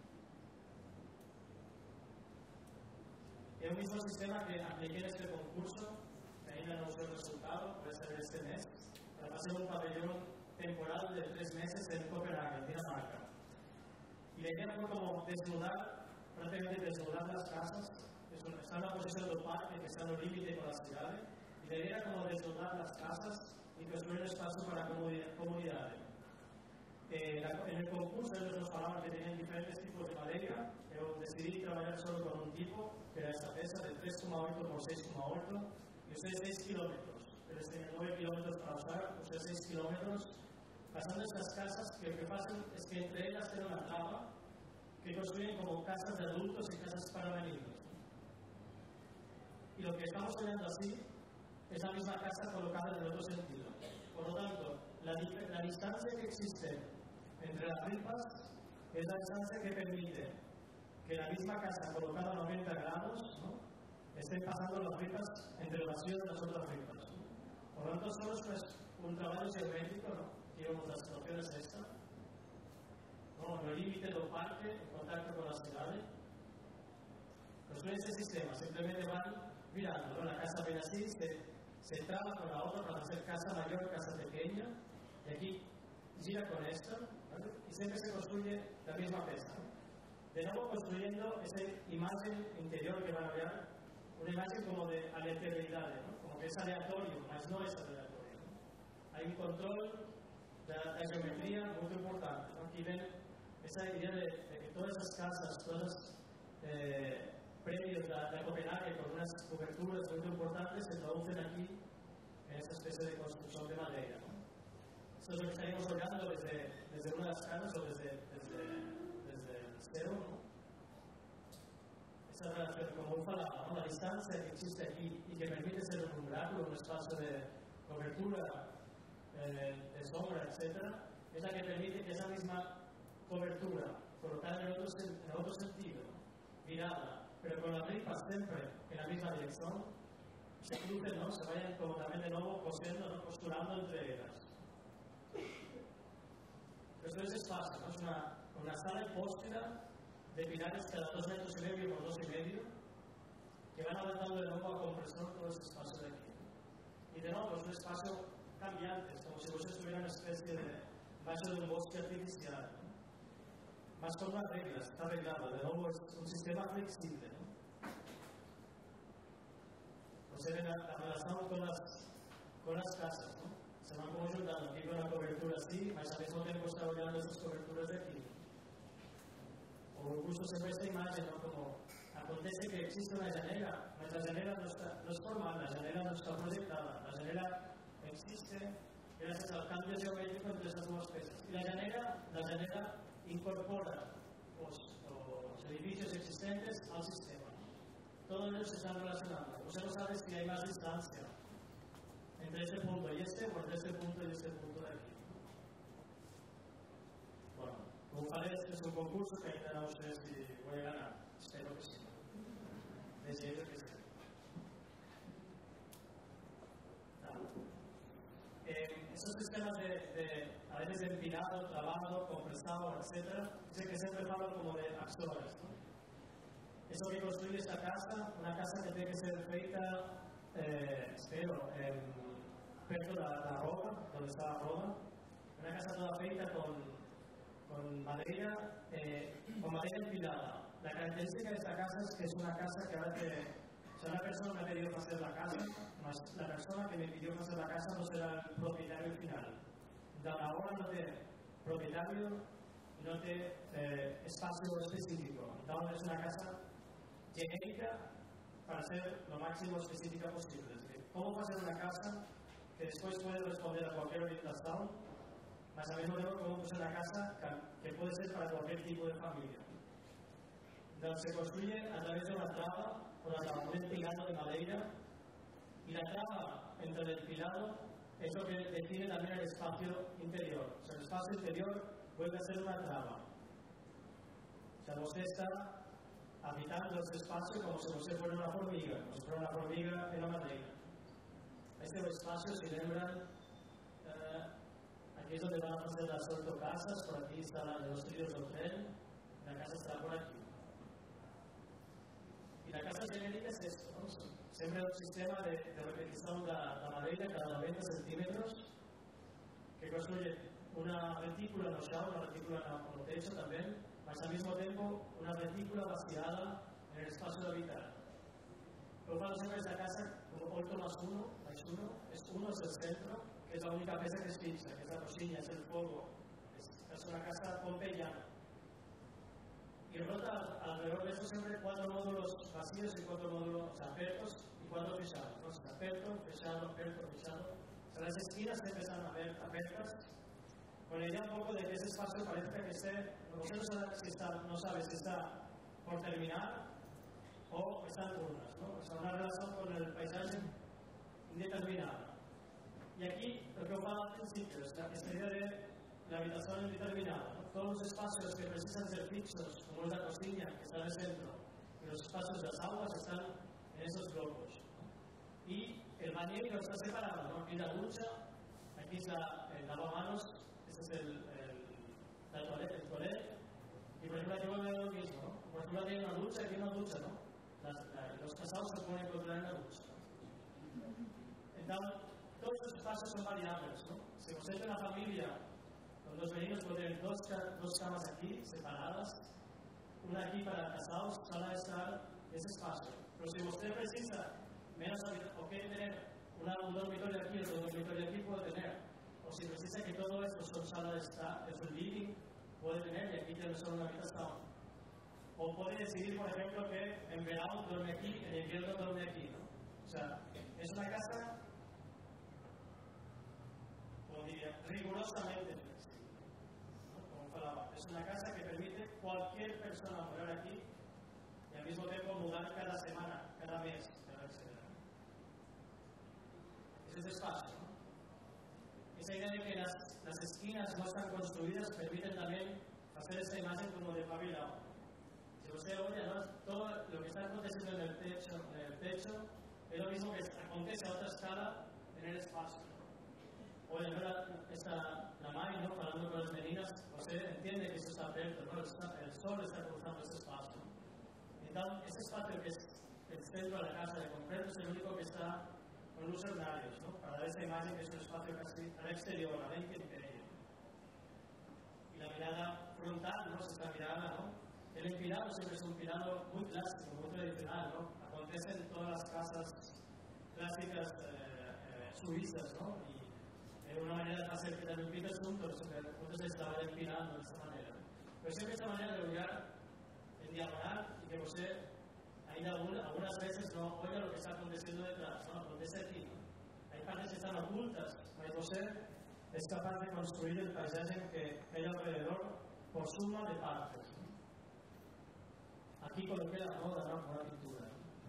Es el mismo sistema que apliqué en este concurso, que ainda no usé el resultado, puede ser este mes, para hacer un pabellón temporal de tres meses en Copenhague, en Dinamarca. Y la idea fue como desnudar, prácticamente desnudar las casas, está en una posición de parque que está en el límite con la ciudad, y la idea era como desnudar las casas y construir un espacio para comunidades. Eh, en el concurso ellos nos falaban que tenían diferentes tipos de madera. Yo decidí trabajar solo con un tipo, que era esta pesa de tres coma ocho por seis coma ocho, y usé seis kilómetros. Pero tenían nueve kilómetros para usar, usé seis kilómetros. Pasando estas casas, que lo que pasa es que entre ellas tienen una trama que construyen como casas de adultos y casas para niños. Y lo que estamos viendo así es la misma casa colocada en el otro sentido. Por lo tanto, la, la distancia que existe entre las ripas es la distancia que permite que la misma casa colocada a noventa grados, ¿no?, estén pasando las ripas entre el vacío de las otras ripas. ¿no? Por lo tanto, solo es un trabajo geométrico, ¿no? Digamos, la situación es esta. ¿no? El límite del parque en contacto con la ciudad. Construyen ese sistema, simplemente van mirando, ¿no? La casa viene así, se, se traba con la otra para hacer casa mayor, casa pequeña, y aquí gira con esta, ¿vale? Y siempre se construye la misma pieza. ¿no? De nuevo construyendo esa imagen interior que van a ver, una imagen como de aleatoriedad, ¿no? Como que es aleatorio, mas no es aleatorio. ¿no? hay un control de la geometría muy importante, ¿no? Aquí ven esa idea de, de que todas esas casas, todas las eh, predios de, de Copenhague con unas coberturas muy importantes se traducen aquí en esta especie de construcción de madera, ¿no? Esto es lo que estaríamos hablando desde, desde una de las casas o desde, desde, desde el cero, ¿no? Esa relación, como falaba, ¿no? La distancia que existe aquí y que permite ser un umbráculo, un espacio de cobertura, eh, de sombra, etcétera, es la que permite que esa misma cobertura, colocada en otro, en otro sentido, mirada, pero con la tripa siempre en la misma dirección, se crucen, ¿no? Se vayan como también de nuevo cosiendo, ¿no? Costurando entre ellas. Esto es espacio, ¿no? Es una, una sala hipóstila de pilares cada dos metros y medio por dos y medio, que van adaptando de nuevo a compresor todo ese espacio de aquí. Y de nuevo es un espacio cambiante, es como si vos estuviera una especie de valle de un bosque artificial, ¿no? Más con las reglas, está arreglado, de nuevo es un sistema flexible, ¿no? No se ve la, la relación con las, con las casas, ¿no? Se van como juntando aquí con la cobertura así, mas al mismo tiempo está olhando esas coberturas de aquí. O incluso se ve esta imagen, ¿no? Como acontece que existe una llanera, nuestra llanera no, está, no es formal, la llanera no está proyectada, la llanera existe gracias al cambio geométrico entre esas dos piezas. Y la llanera, la llanera incorpora los, los edificios existentes al sistema. Todos ellos se están relacionando. Usted no sabe si hay más distancia entre este punto y este, o entre este punto y este punto de aquí. Bueno, como parece, este es un concurso que ainda no sé si voy a ganar. Espero que sí. Deseo que sí. Eh, esos sistemas de, de, a veces de empinado, trabado, compresado, etcétera, dice que siempre hablan como de actores, ¿no? Eso que construye esta casa, una casa que tiene que ser feita, eh, espero, en, perto de la, la Roma, donde está Roma, una casa toda feita con, con madera, eh, con madera empinada. La característica de esta casa es que es una casa que ahora te... O sea, la persona me ha pedido hacer la casa, mas la persona que me pidió hacer la casa no será el propietario final. De ahora no tiene propietario, no tiene eh, espacio específico. Entonces es una casa genérica para ser lo máximo específica posible. Es decir, ¿cómo hacer una casa que después puede responder a cualquier orientación, mas al mismo tiempo cómo hacer una casa que puede ser para cualquier tipo de familia? Entonces se construye a través de una traba, con un pilado de madera, y la traba entre el pilado es lo que define también el espacio interior. O sea, el espacio interior vuelve a ser una traba. O sea, usted está habitando ese espacio como si usted fuera una hormiga, como si fuera una hormiga en la madera. Este espacio, si lembran, eh, aquí es donde van a hacer las ocho casas, por aquí están los tríos del tren, la casa está por aquí. Y la casa genérica es esto, ¿no? Siempre un sistema de, de repetición de la madera cada noventa centímetros, que construye una retícula no chão, una retícula en el techo también, mas al mismo tiempo una retícula vaciada en el espacio de habitar. Pero cuando siempre esta casa, como ocho más uno, más uno, es uno es el centro, que es la única pieza que es fixa, que es la cocina, es el fuego, es, es una casa pompeyana. Y rota alrededor de eso siempre cuatro módulos vacíos y cuatro módulos abiertos y cuatro fechados. Entonces, abierto, fechado, abierto, fechado. O sea, las esquinas siempre están abiertas, con la idea un poco de que ese espacio parezca que esté, usted no sabe si está, no sabe si está por terminar o está en ruinas, ¿no? O sea, una relación con el paisaje indeterminada. Y aquí, lo que os va al principio, es la esta idea de la habitación indeterminada, ¿no? Todos los espacios que precisan ser fixos, como es la cocina, que está en el centro, y los espacios de las aguas están en esos blocos. Y el bañero está separado, ¿no? Aquí la ducha, aquí está el lavamanos, este es el, el, el toilet, el toilet, y por ejemplo aquí va a ver lo mismo, ¿no? Por ejemplo aquí hay una ducha, aquí hay una ducha, ¿no? Las, la, los casados se pueden encontrar en la ducha. Entonces, todos estos espacios son variables, ¿no? Si usted tiene una familia, con dos vecinos pueden tener dos, dos camas aquí, separadas, una aquí para casados, solo estar ese espacio. Pero si usted precisa menos habitación, o quiere tener una, un dormitorio aquí, otro dormitorio aquí, puede tener. o si precisa que todo esto son sala de estar, es un living, puede tener y aquí tiene solo una habitación. O puede decidir, por ejemplo, que en verano duerme aquí, en invierno duerme aquí, ¿no? O sea, es una casa, como diría, rigurosamente flexible, ¿no? Como falaba, es una casa que permite cualquier persona morar aquí y al mismo tiempo mudar cada semana, cada mes, etcétera. Ese es espacio, ¿no? Esa idea de que las, las esquinas no están construidas permite también hacer esta imagen como de pabellón. Si usted oye, ¿no? Todo lo que está aconteciendo en el techo, en el techo es lo mismo que acontece a otra escala en el espacio. Oye, ¿no? La, esta, la Mai, ¿no? Hablando con las meninas, usted entiende que eso está abierto, ¿no? Está, el sol está cruzando ese espacio. Entonces, ese espacio que es el centro de la casa de concreto es el único que está con luz horarios, ¿no? Para dar esa imagen que es un espacio casi al exterior, a la intemperie. Y la mirada frontal, ¿no? Es esta mirada, ¿no? El empinado siempre es un empinado muy clásico, muy tradicional, ¿no? Acontece en todas las casas clásicas eh, eh, suizas, ¿no? Y es una manera de hacer que también pinta asuntos, entonces se estaba empinando de esta manera. Pero siempre esta manera de mirar en diagonal y que usted, ainda algunas veces no oiga lo que está aconteciendo detrás, ¿no? Acontece aquí, ¿no? Hay partes que están ocultas, pero usted es capaz de construir el paisaje que hay alrededor por suma de partes. Aquí coloqué la moda, ¿no? Con una pintura.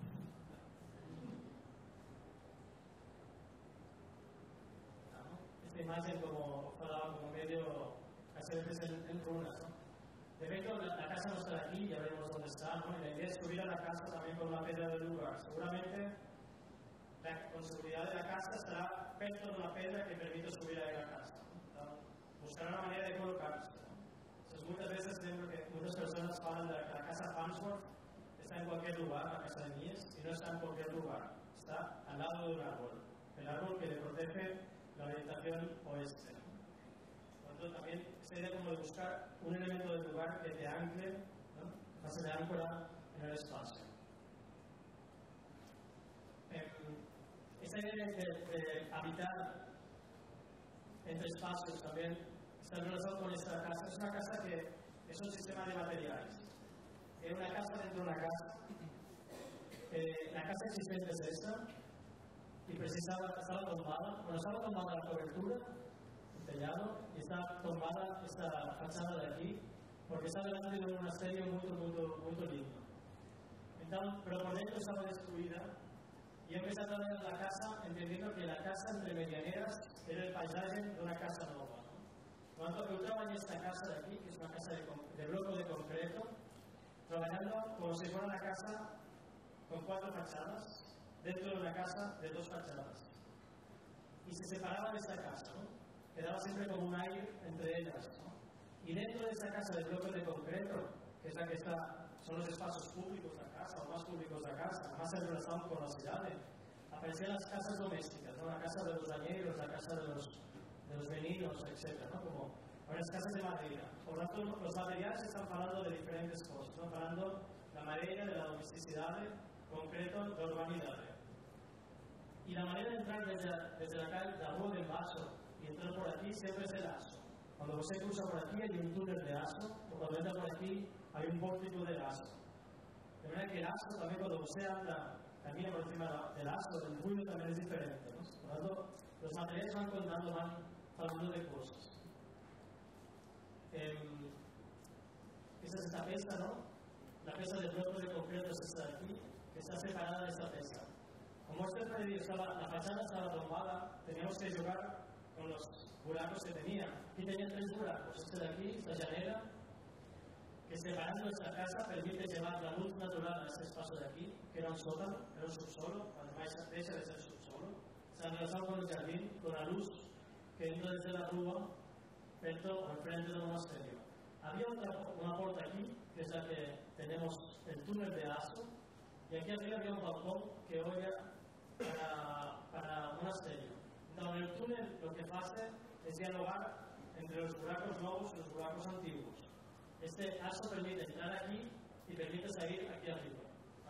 ¿No? Esta imagen, como falaba, como medio, casi veces en, en runas, ¿no? De hecho, la, la casa no está aquí, ya veremos dónde está, ¿no? Y la idea es subir a la casa también con una piedra del lugar. Seguramente, la constructividad de la casa estará perto de una piedra que permite subir a la casa, ¿no? Buscar una manera de colocarse. Entonces, muchas veces tengo que muchas personas hablan de la, la casa Farnsworth, está en cualquier lugar, la casa de Mies, y no está en cualquier lugar, está al lado de un árbol, el árbol que le protege la orientación oeste. Por lo tanto, también esta idea como de buscar un elemento del lugar que te ancle, ¿no? Hace de áncora en el espacio. Eh, esta idea de, de, de habitar entre espacios también está relacionado con esta casa. Es una casa que es un sistema de materiales. Es una casa dentro de una casa. Eh, la casa existente es esta y precisaba, estaba tombada. Bueno, estaba tombada la cobertura, el tellado, y está tombada esta fachada de aquí, porque está delante de un monasterio muy, muy, muy lindo. Entonces, pero por dentro estaba destruida y empecé a traer la casa entendiendo que la casa entre medianeras era el paisaje de una casa nueva. Por lo tanto, yo trabajé en esta casa de aquí, que es una casa de, de bloque de concreto, trabajando como si fuera una casa con cuatro fachadas, dentro de una casa de dos fachadas. Y se separaba de esta casa, ¿no? Quedaba siempre como un aire entre ellas, ¿no? Y dentro de esta casa de bloque de concreto, que es la que está, son los espacios públicos de la casa, o más públicos de la casa, más en relación con la ciudad, aparecían las casas domésticas, ¿no? La casa de los dañeros, la casa de los de los meninos, etcétera, ¿no? Como las casas de madera. Por lo tanto, los materiales están hablando de diferentes cosas, ¿no? Hablando de la madera, de la domesticidad, concreto, de urbanidad. Y la manera de entrar desde, desde la calle, la rua del Vaso, y entrar por aquí siempre es el aso. Cuando usted cruza por aquí hay un túnel de aso, o cuando entra por aquí hay un pórtico de aso. De manera que el aso también cuando usted anda, camina por encima del aso, el ruido también es diferente, ¿no? Por lo tanto, los materiales van contando, van hablando de cosas. Eh, esa es esta pesa, ¿no? La pesa de bloque de concreto es esta de aquí, que está separada de esta pesa. Como este predio estaba, la fachada estaba tombada, teníamos que jugar con los buracos que tenía. Aquí tenía tres buracos, este de aquí, esta llanera, que separando esta casa permite llevar la luz natural a este espacio de aquí, que era un sótano, era un subsolo, además esa pesa de ser subsolo. Se enlazado con el jardín, con la luz que entra desde la rúa, perto al frente del monasterio. Había otra, una puerta aquí, que es la que tenemos el túnel de aso, y aquí arriba había un balcón que oiga para, para un monasterio. Entonces, el túnel lo que hace es dialogar entre los buracos nuevos y los buracos antiguos. Este aso permite entrar aquí y permite salir aquí arriba.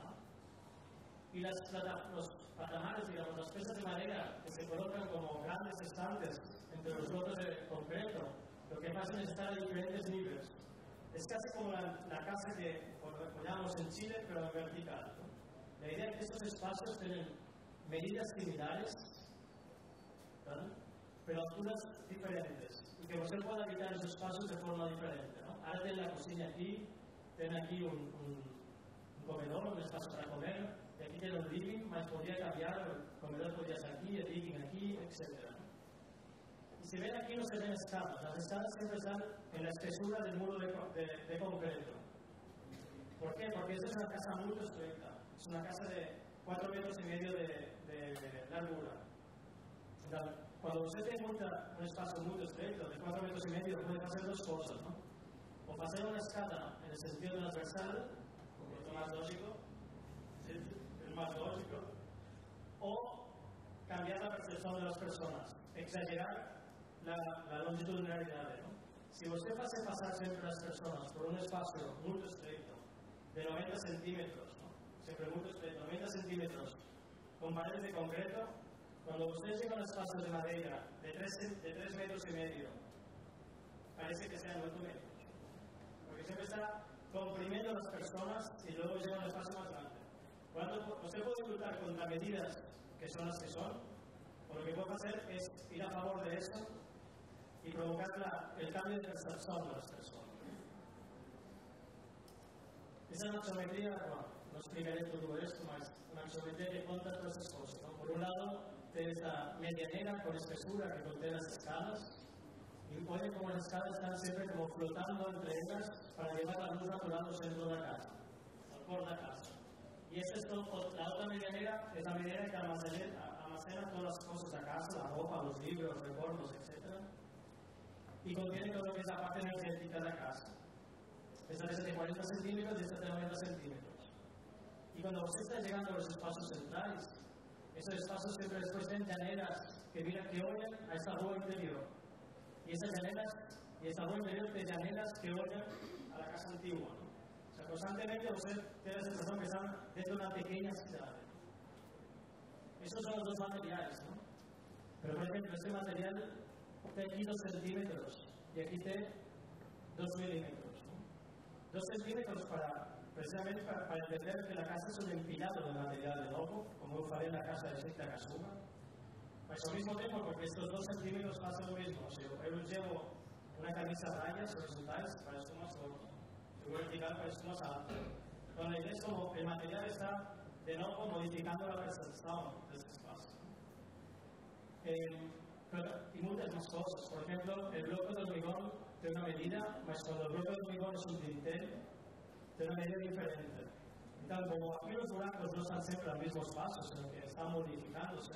Y las, los patamares, digamos, las piezas de madera que se colocan como grandes estantes entre los bloques de concreto, lo que pasa es estar en diferentes niveles. Es casi como la, la casa que llamamos en Chile, pero en vertical, ¿no? La idea es que estos espacios tienen medidas similares, ¿vale? Pero alturas diferentes, y que usted pueda habitar esos espacios de forma diferente, ¿no? Ahora tiene la cocina aquí, tiene aquí un, un, un comedor, un espacio para comer, y aquí tiene un living, más podría cambiar, el comedor podría ser aquí, el living aquí, etcétera. Y si ven aquí no se ven escalas, las escalas siempre están en la espesura del muro de, de, de concreto. ¿Por qué? Porque esta es una casa muy estrecha, es una casa de cuatro metros y medio de, de, de largura. Entonces, cuando usted tiene un espacio muy estrecho, de cuatro metros y medio, puede hacer dos cosas, ¿no? O hacer una escala en el sentido transversal, es lo más lógico, es más lógico, o cambiar la percepción de las personas, exagerar la, la longitudinalidad, ¿no? Si usted hace pasar siempre a las personas por un espacio muy estrecho, de noventa centímetros, ¿no? Siempre muy estrecho, noventa centímetros, con paredes de concreto, cuando usted llega a un espacio de madera de tres metros y medio, parece que sean ocho metros. Porque siempre está comprimiendo a las personas y luego llega a un espacio más grande. Cuando usted puede luchar contra medidas que son las que son, o lo que puede hacer es ir a favor de eso y provocar la, el cambio de percepción de las personas. Esa axiometría, bueno, no explicaré todo esto, mas una axiometría que cuenta todas estas cosas, ¿no? Por un lado, tiene esta medianera con espesura que contiene las escalas, y puede como las escalas están siempre como flotando entre ellas para llevar la luz natural al centro de la casa, al por la casa. Y esta es todo, la otra medianera es la medianera que almacena, almacena todas las cosas de la casa, la ropa, los libros, los recuerdos, etcétera. Y contiene todo lo que es la parte energética de la casa. Esta es de cuarenta centímetros y esta de noventa centímetros. Y cuando usted está llegando a los espacios centrales, esos espacios siempre después tienen llaneras que miran, que oyen a esta rúa interior. Y esas llaneras, y esta rúa interior de llaneras que oyen a la casa antigua, ¿no? O sea, constantemente usted tiene la sensación que están dentro de una pequeña ciudad. Esos son los dos materiales, ¿no? Pero por ejemplo, este material tiene aquí dos centímetros y aquí tiene dos milímetros, ¿no? Dos centímetros para, precisamente para, para entender que la casa es un empilado de material de lobo, como yo faré en la casa de Shikta Kazuma. Pues al mismo tiempo, porque estos dos centímetros pasan lo mismo. Si yo, yo llevo una camisa a rayas horizontales, parezco más corto. Si vertical, parezco más alto. Donde es como el material está de nuevo modificando la percepción de este espacio. Eh, pero, y muchas más cosas. Por ejemplo, el bloque de hormigón tiene una medida, mas cuando el bloque de hormigón es un dintel, tiene una medida diferente. Entonces, como aquí los buracos no están siempre al mismo espacio, sino que están modificándose,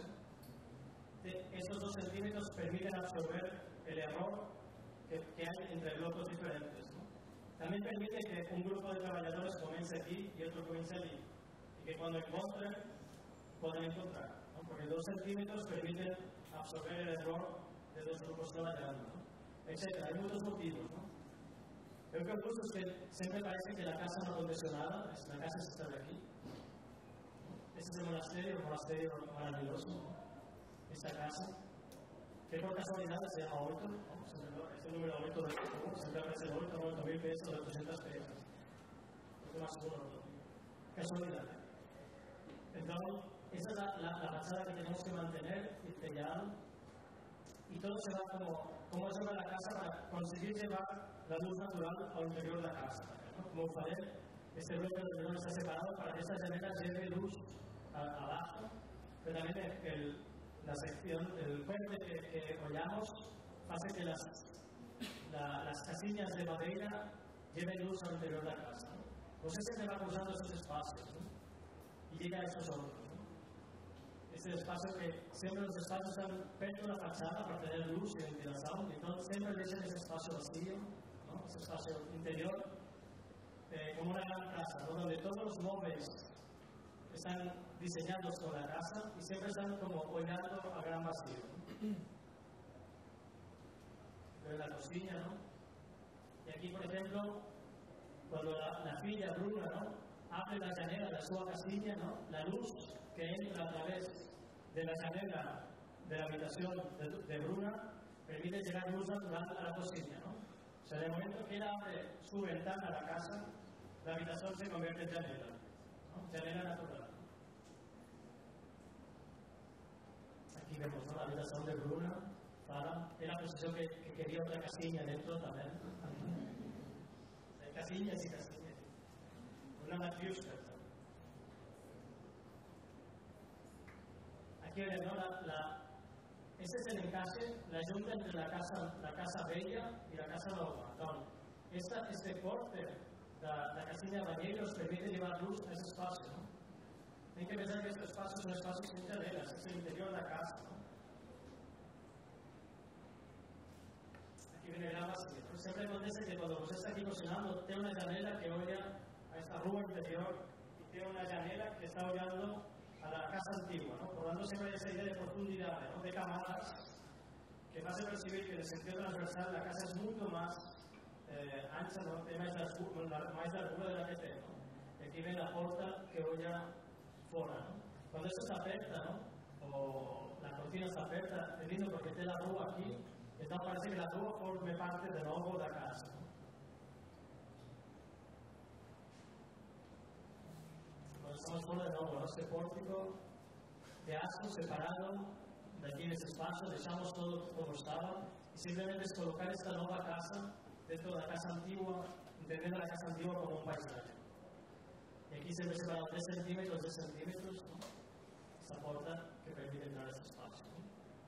estos dos centímetros permiten absorber el error que, que hay entre bloques diferentes, ¿no? También permite que un grupo de trabajadores comience aquí y otro comience allí, y que cuando encuentren, puedan encontrar, ¿no? Porque dos centímetros permiten absorber el error de dos grupos trabajando, ¿no? Etcétera. Hay muchos motivos, ¿no? Yo creo que incluso es que siempre parece que la casa no acondicionada, la casa es esta de aquí. Este es el monasterio, el monasterio maravilloso, ¿no? Esta casa, que por casualidad se llama Horto, ¿no? Es el número Horto de Horto, siempre aparece el Horto, ocho mil pesos, ochocientas pesos. Es más uno, casualidad. Entonces, esa es la, la, la fachada que tenemos que mantener, el tellado, y todo se va como, como se va la casa para conseguir llevar la luz natural al interior de la casa, ¿no? Como falé, este bloque de luz está separado para que estas llaneras lleven luz a, abajo, pero también el la sección, el puente que, que hollamos hace que las, la, las casillas de madera lleven luz al interior de la casa, ¿no? Pues ese se va cruzando esos espacios, ¿no? Y llega a esos otros, ¿no? Este espacio que siempre los espacios están dentro de la fachada para tener luz y ventilación, y entonces siempre dejan ese espacio vacío, ¿no? Ese espacio interior, eh, como una gran casa, ¿no? Donde todos los móviles están diseñados con la casa y siempre están como hollando a gran vacío. Pero en la cocina, ¿no? Y aquí, por ejemplo, cuando la, la filla Bruna, ¿no? Abre la llanera de su casilla, ¿no? La luz que entra a través de la llanera de la habitación de, de Bruna permite llegar luz natural a la cocina, ¿no? O sea, de momento que él abre su ventana a la casa, la habitación se convierte en llanera, ¿no? Llanera natural. Aquí vemos, ¿no?, la habitación de Bruna, Sara, era la posición que, que quería otra casilla dentro también. Hay casillas y casillas. Una matriusca. Aquí ven, ¿no?, la, la, ese es el encaje, la junta entre la casa, la casa bella y la casa nova. Entonces, esta, este corte de la casilla bañera os permite llevar luz a ese espacio, ¿no? Hay que pensar que este espacio son espacios sin llaneras, es el interior de la casa, ¿no? Aquí viene el agua así. Siempre acontece que cuando usted está aquí cocinando, tiene una llanera que olla a esta rúa interior y tiene una llanera que está hollando a la casa antigua, ¿no? Por lo tanto, siempre hay esa idea de profundidad, ¿no?, de camadas, que va a percibir que en el sentido transversal la casa es mucho más eh, ancha, ¿no?, de más largura de la que té, ¿no? Aquí ven la porta que olla fora, ¿no? Cuando esto está aperta, ¿no?, o la cortina está aperta, es lindo porque tiene la rúa aquí, entonces parece que la rúa forme parte de nuevo de la casa, ¿no? Estamos fuera de nuevo, ¿no?, este pórtico de asco separado de aquí en este espacio, dejamos todo como estaba y simplemente es colocar esta nueva casa dentro de la casa antigua, entendiendo la casa antigua como un paisaje. Y aquí se ve separado tres centímetros, tres centímetros, ¿no?, esa puerta que permite entrar a este espacio, ¿no?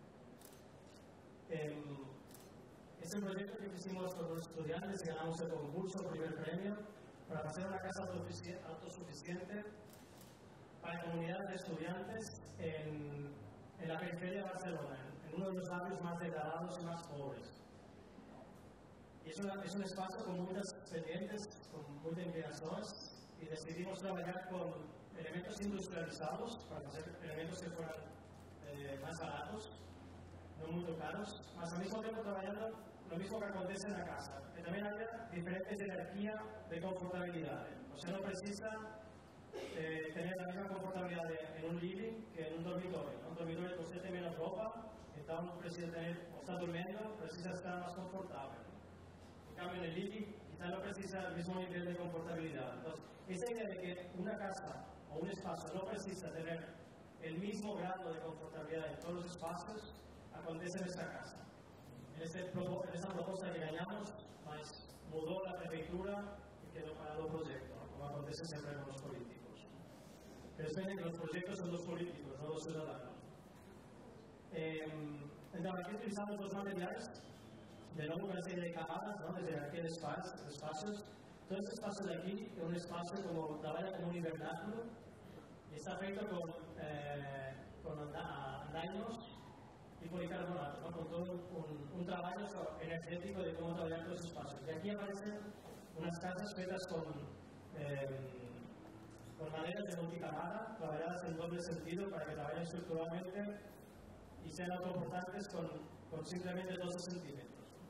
Eh, este proyecto que hicimos con los estudiantes y ganamos el concurso, primer premio, para hacer una casa autosuficiente para comunidades de estudiantes en, en la periferia de Barcelona, en, en uno de los barrios más degradados y más pobres. Y es, una, es un espacio con muchas pendientes, con muchas inclinaciones, y decidimos trabajar con elementos industrializados para hacer elementos que fueran eh, más baratos, no muy caros, más al mismo tiempo trabajando lo mismo que acontece en la casa, que también haya diferentes jerarquías de confortabilidad. O sea, no precisa eh, tener la misma confortabilidad en un living que en un dormitorio, ¿no? Un dormitorio con siete menos ropa, está uno precisa tener, o está durmiendo, precisa estar más confortable, ¿no? En cambio, en el living quizá no precisa el mismo nivel de confortabilidad. Entonces, esa idea de que una casa o un espacio no precisa tener el mismo grado de confortabilidad en todos los espacios, acontece en esta casa. En, este, en esta propuesta que ganamos, más mudó la prefectura y quedó parado el proyecto, ¿no?, como acontece siempre con los políticos. Pero es que los proyectos son los políticos, no los ciudadanos. Eh, entonces, aquí utilizamos los materiales, de nuevo una serie de camadas, ¿no?, desde aquí de espacios. Todo este espacio de aquí es un espacio como trabaja como un hivernáculo y está feito con, eh, con andainos y policarbonato, ¿no?, con todo un, un trabajo energético de cómo trabajar todos los espacios. Y aquí aparecen unas casas feitas con, eh, con maderas de multicamada, trabajadas en doble sentido para que trabajen estructuralmente y sean autoportantes con, con simplemente doce centímetros.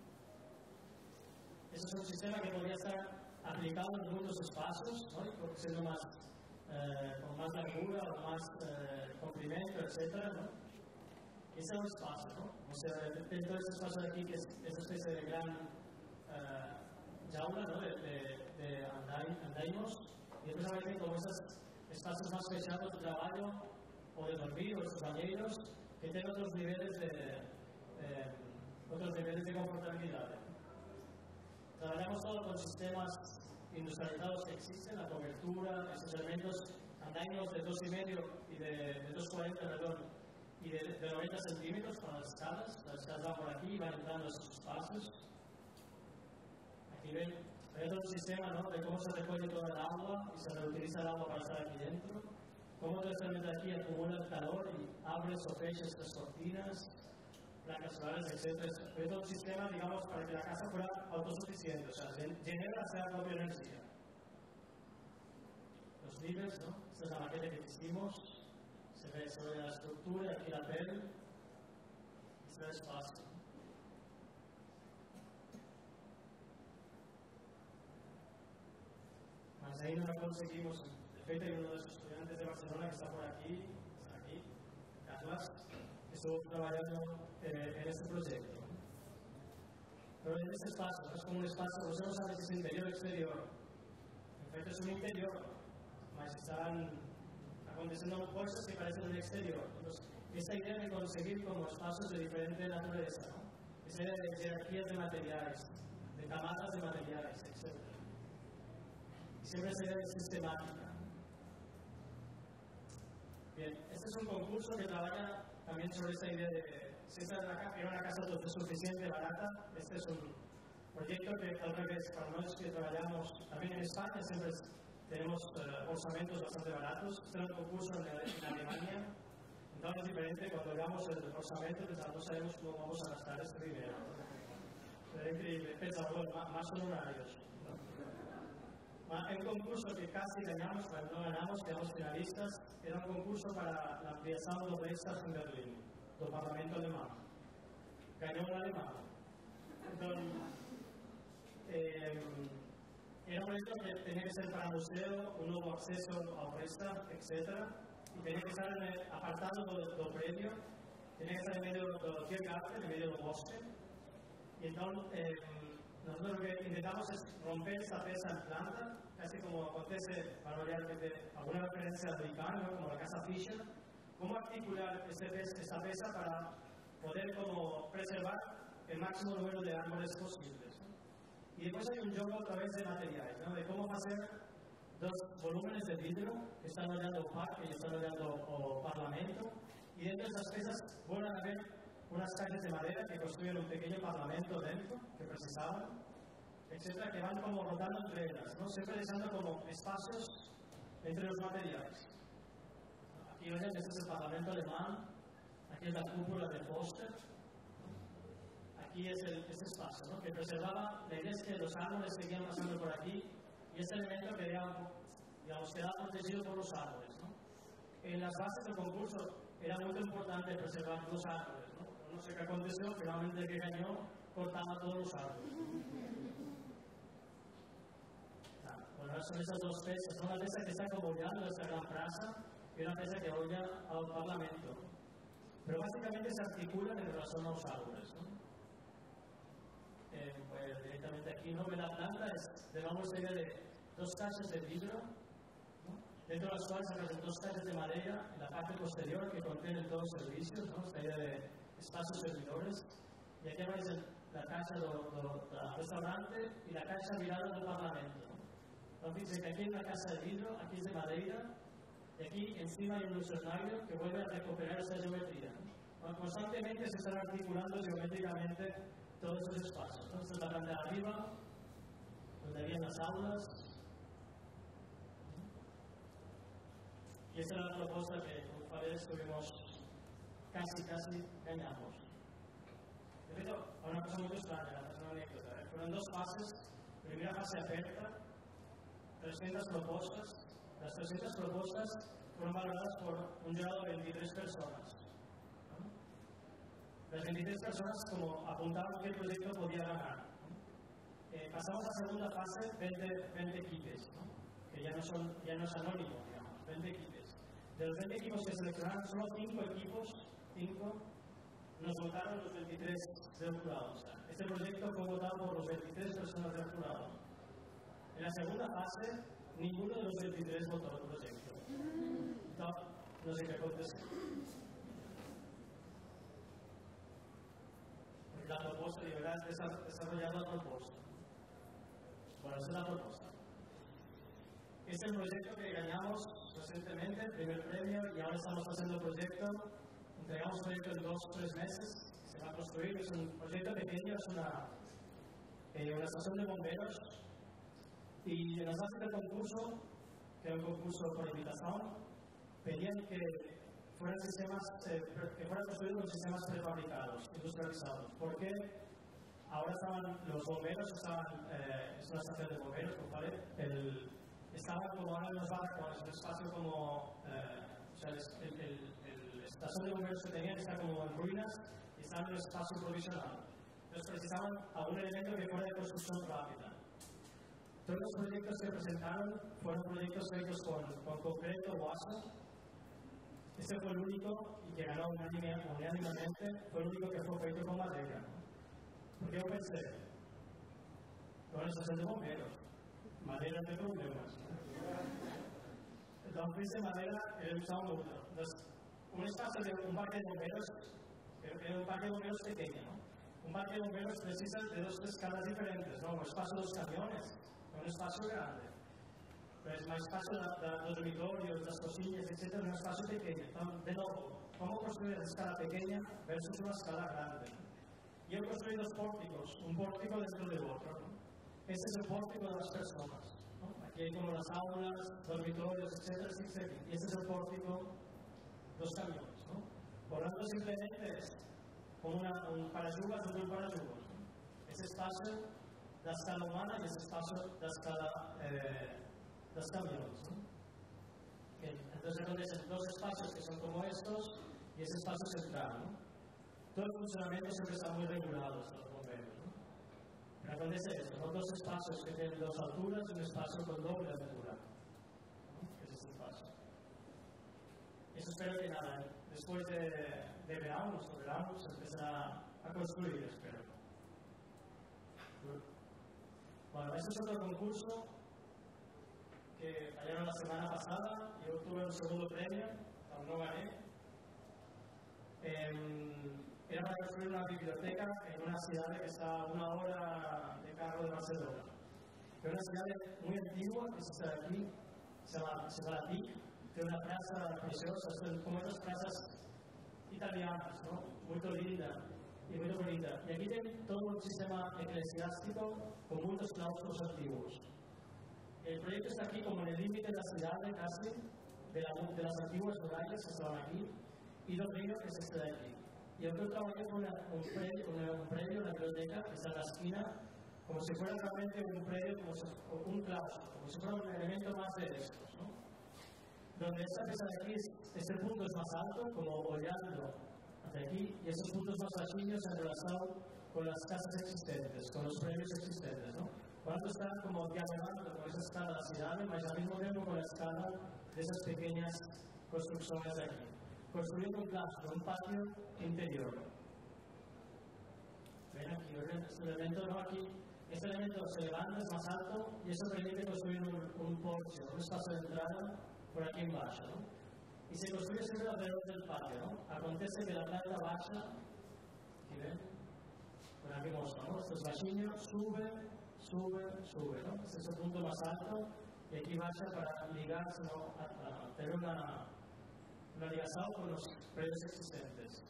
Ese es un sistema que podría estar aplicado en muchos espacios, ¿no?, siendo más, eh, con más largura o más eh, comprimento, etcétera, ¿no? Ese es un espacio, ¿no? O sea, dentro de este espacio de aquí, que es esa especie de gran eh, jaula, ¿no?, de, de, de andai, andainos, y después aparecen como esos espacios más fechados de trabajo o de dormir, o esos bañeros, que tienen otros niveles de, eh, otros niveles de confortabilidad. Trabajamos todo con sistemas industrializados que existen, la cobertura, esos elementos andainos de dos y medio y de, de dos cuarenta, perdón, y de, de noventa centímetros para las escalas. Las escalas van por aquí y van entrando a esos espacios. Aquí ven, hay otro sistema, ¿no?, de cómo se recoge toda el agua y se reutiliza el agua para estar aquí dentro. Cómo todo este elemento aquí acumula el calor y abre o fecha estas cortinas, placas solares, etcétera. Es todo un sistema, digamos, para que la casa fuera autosuficiente, o sea, genera la propia energía. Los niveles, ¿no? Esta es la maqueta que hicimos. Se ve sobre la estructura, aquí la peli, y se ve espacio. Más ahí no la conseguimos. De hecho, hay uno de los estudiantes de Barcelona que está por aquí, está aquí, Carlos, que estuvo trabajando eh, en este proyecto. pero en ese espacio, no es como un espacio, no sabemos si es interior o exterior. En efecto, es un interior, mas están aconteciendo cosas que parecen un exterior. Entonces, esa idea de conseguir como espacios de diferente naturaleza, ¿no? Esa idea de jerarquías de materiales, de camadas de materiales, etcétera. Y siempre esa idea de sistemática. Bien, este es un concurso que trabaja también sobre esta idea de si esta era una casa suficiente, barata. Este es un proyecto que al revés, para nosotros que trabajamos también en España, siempre tenemos uh, orzamentos bastante baratos. Este era un concurso en, en Alemania. Entonces es diferente, cuando hagamos el orzamento, pensamos, no sabemos cómo vamos a gastar este dinero. Era increíble, pensamos, más, más honorarios. Un concurso que casi ganamos, pero no ganamos, quedamos finalistas, era un concurso para la ampliación de los Reichstag en Berlín, del Parlamento alemán. Ganó un alemán. Entonces, eh, era un proyecto que tenía que ser para el museo, un nuevo acceso al Reichstag, etcétera. Y tenía que estar en el, apartado del, del predio, tenía que estar en medio del Tiergarten, en medio del bosque. Y entonces, eh, nosotros lo que intentamos es romper esta pesa en planta, casi como acontece variablemente alguna referencia americana, ¿no? Como la casa Fisher. ¿Cómo articular este pes, esta pesa para poder como preservar el máximo número de árboles posibles? ¿No? Y después hay un juego a través de materiales, ¿no? De cómo hacer dos volúmenes de vidrio que están rodeando el parque y están rodeando el parlamento. Y dentro de esas pesas vuelven a haber unas cajas de madera que construyen un pequeño parlamento dentro, que precisaban, etcétera, que van como rotando entre ellas, ¿no? Siempre dejando como espacios entre los materiales. Aquí ven, este es el parlamento alemán, aquí es la cúpula de Foster, aquí es el, este espacio, ¿no? Que preservaba, la idea es que los árboles seguían pasando por aquí, y este elemento quedaba, digamos, quedaba protegido por los árboles, ¿no? En las bases del concurso era muy importante preservar los árboles, ¿no? No sé qué aconteció, finalmente el que ganó cortaba todos los árboles. Ah, bueno, son esas dos pesas. Una pesa que está como hollando esta gran plaza y una pesa que olla al parlamento. Pero básicamente se articulan en relación a los árboles, ¿no? Eh, pues directamente aquí no ve la planta, es de una serie de dos cajas de vidrio, ¿no? Dentro de las cuales aparecen dos cajas de madera en la parte posterior que contienen todos los servicios, ¿no? Esta idea de espacios servidores, y aquí aparece la casa del restaurante y la casa mirada del parlamento. Entonces dice que aquí hay una casa de vidrio, aquí es de madera, y aquí encima hay un lucernario que vuelve a recuperar esta geometría. ¿No? Constantemente se están articulando geométricamente todos esos espacios. Entonces la planta de arriba, donde habían las aulas, y esa era la propuesta que con Fares tuvimos casi, casi ganamos. De hecho, una cosa muy extraña, una anécdota. Fueron dos fases. Primera fase abierta, trescientas propuestas. Las trescientas propuestas fueron valoradas por un jurado de veintitrés personas. ¿No? Las veintitrés personas como apuntaban que el proyecto podía ganar. ¿No? Eh, pasamos a la segunda fase, veinte, veinte equipos, ¿no? Que ya no, son, ya no es anónimo, digamos, veinte equipos. De los veinte equipos que seleccionaron, solo cinco equipos, cinco, nos votaron los veintitrés del jurado. O sea, este proyecto fue votado por los veintitrés personas del jurado. En la segunda fase, ninguno de los veintitrés votó el proyecto. No, no sé qué aconteció. La propuesta, de verdad, es desarrollar la propuesta. Bueno, esa es la propuesta. Este es el proyecto que ganamos recientemente, el primer premio, y ahora estamos haciendo el proyecto. Entregamos el proyecto en dos o tres meses. Se va a construir. Es un proyecto pequeño, es una, eh, una estación de bomberos. Y en las bases del concurso, que era un concurso por invitación, pedían que fueran sistemas, eh, que fueran construidos con sistemas prefabricados, industrializados. Porque ahora estaban, los bomberos estaban, eh, es una estación de bomberos, por el, estaban como ahora en los barcos, en un espacio como, eh, o sea, el, el, el, la estación de bomberos que tenían está como en ruinas y estaban en un espacio provisional. Entonces precisaban algún elemento que fuera de construcción rápida. Todos los proyectos que presentaron fueron proyectos hechos con, con concreto o aso. Este fue el único, y que ganó unánimemente, fue el único que fue hecho con madera. Porque yo pensé, una estación de bomberos, madera de problemas. Entonces, de madera he usado mucho. Entonces, un espacio de un parque de bomberos, era un parque de bomberos pequeño, ¿no? Un parque de bomberos precisa de dos escalas diferentes, ¿no? Un espacio de los camiones, un espacio grande. Pero es más espacio de los dormitorios, las cosillas, etcétera, un espacio pequeño. Entonces, de nuevo, ¿cómo construir a escala pequeña versus una escala grande? Yo he construido dos pórticos, un pórtico dentro del otro, ¿no? Ese es el pórtico de las personas, ¿no? Aquí hay como las aulas, dormitorios, etcétera, etcétera. Y ese es el pórtico de los camiones, ¿no? Por lo tanto, simplemente es como una, un parayugas dentro del parayugas, ¿no? Ese espacio de escala humana y ese espacio de escala eh, de los camiones, ¿no? Entonces, entonces, dos espacios que son como estos y ese espacio central, ¿no? Todo el funcionamiento siempre está muy regulado en los bomberos, ¿no? Pero acontece esto, son dos espacios que tienen dos alturas y un espacio con doble altura, ¿no? Ese es el espacio. Eso espero que nada, después de, de verano, nuestro verano, se empezará a construir, espero. Bueno, este es otro concurso que fallaron la semana pasada. Yo obtuve un segundo premio, aún no gané. Eh, era para construir una biblioteca en una ciudad que está a una hora de carro de Barcelona. Es una ciudad muy antigua que está aquí, se llama, se llama Vic, tiene una plaza preciosa, son como esas plazas italianas, ¿no? Muy linda y muy bonita. Y aquí tiene todo un sistema eclesiástico con muchos claustros antiguos. El proyecto está aquí como en el límite de la ciudad casi, de, la, de las antiguas murallas que estaban aquí, y los ríos que se están aquí. Y yo trabajé con una, un predio, una, un predio, una biblioteca que está en la esquina, como si fuera realmente un predio, como si, un claustro, como si fuera un elemento más de estos, ¿no? Donde esta pieza de aquí, este punto es más alto, como hollando hacia aquí, y estos puntos más bajitos se han enlazado con las casas existentes, con los predios existentes, ¿no? Por lo tanto, está como dialogando con esa escala de la ciudad, pero al mismo tiempo con la escala de esas pequeñas construcciones de aquí. Construyendo un claustro, un patio interior. Ven aquí, ven este elemento, ¿no? Aquí, este elemento se levanta, es más alto, y eso permite construir un, un porche, un espacio de entrada por aquí en baja, ¿no? Y se construye siempre alrededor del patio, ¿no? Acontece que la planta baja, aquí ven, por aquí muestra, ¿no? Estos bajiños sube, sube, sube, ¿no? Este es el punto más alto, y aquí baja para ligarse, ¿no? A, a tener una, una ligación con los predios existentes.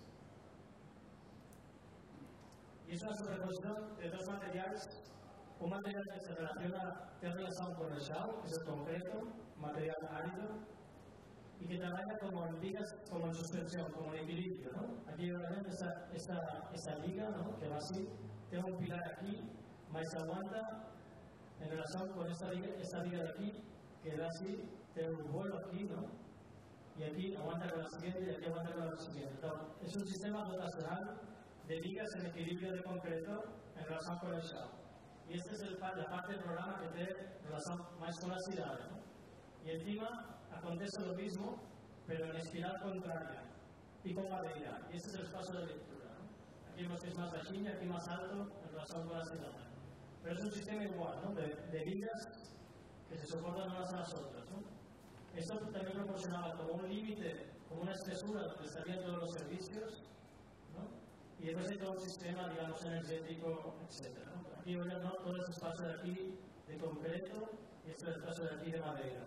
Y es una superposición de dos materiales. Un material que se relaciona, tiene relación con el shao, que es el concreto, material árido, y que trabaja como en ligas, como en suspensión, como en equilibrio, ¿no? Aquí obviamente esta, esta, esta liga, ¿no? Que va así, tiene un pilar aquí, más se aguanta en relación con esta liga, esta liga de aquí, que da así, tiene un vuelo aquí, ¿no? Y aquí aguanta con la siguiente y aquí aguanta con la siguiente. Entonces, es un sistema rotacional de ligas en equilibrio de concreto en relación con el shao. Y esta es el, la parte del programa que tiene relación más con las ciudades, ¿no? Y encima acontece lo mismo, pero en espiral contraria y con madera. Y este es el espacio de lectura, ¿no? Aquí vemos que es más bajinho, aquí más alto en relación con las ciudades. Pero es un sistema igual, ¿no? De, de ligas que se soportan unas a las otras, ¿no? Esto también proporcionaba como un límite, como una espesura donde estarían todos los servicios, ¿no? Y después hay todo un sistema, digamos, energético, etcétera, ¿no? Aquí ven, ¿no? Todo este espacio de aquí de concreto y este espacio de aquí de madera.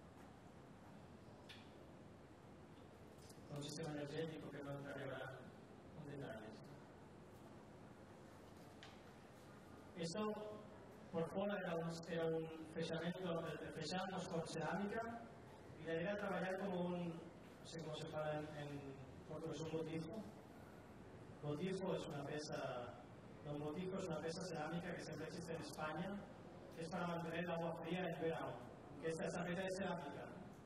Un sistema energético que no entraré ahora en detalles. Esto por fuera era un, era un fechamiento, fechamos con cerámica y la idea era trabajar como un, no sé cómo se llama en, en portugués, un botifo. Botifo es una pieza, no, un botifo es una pieza cerámica que siempre existe en España, que es para mantener el agua fría en verano, que esta, esta pieza es cerámica.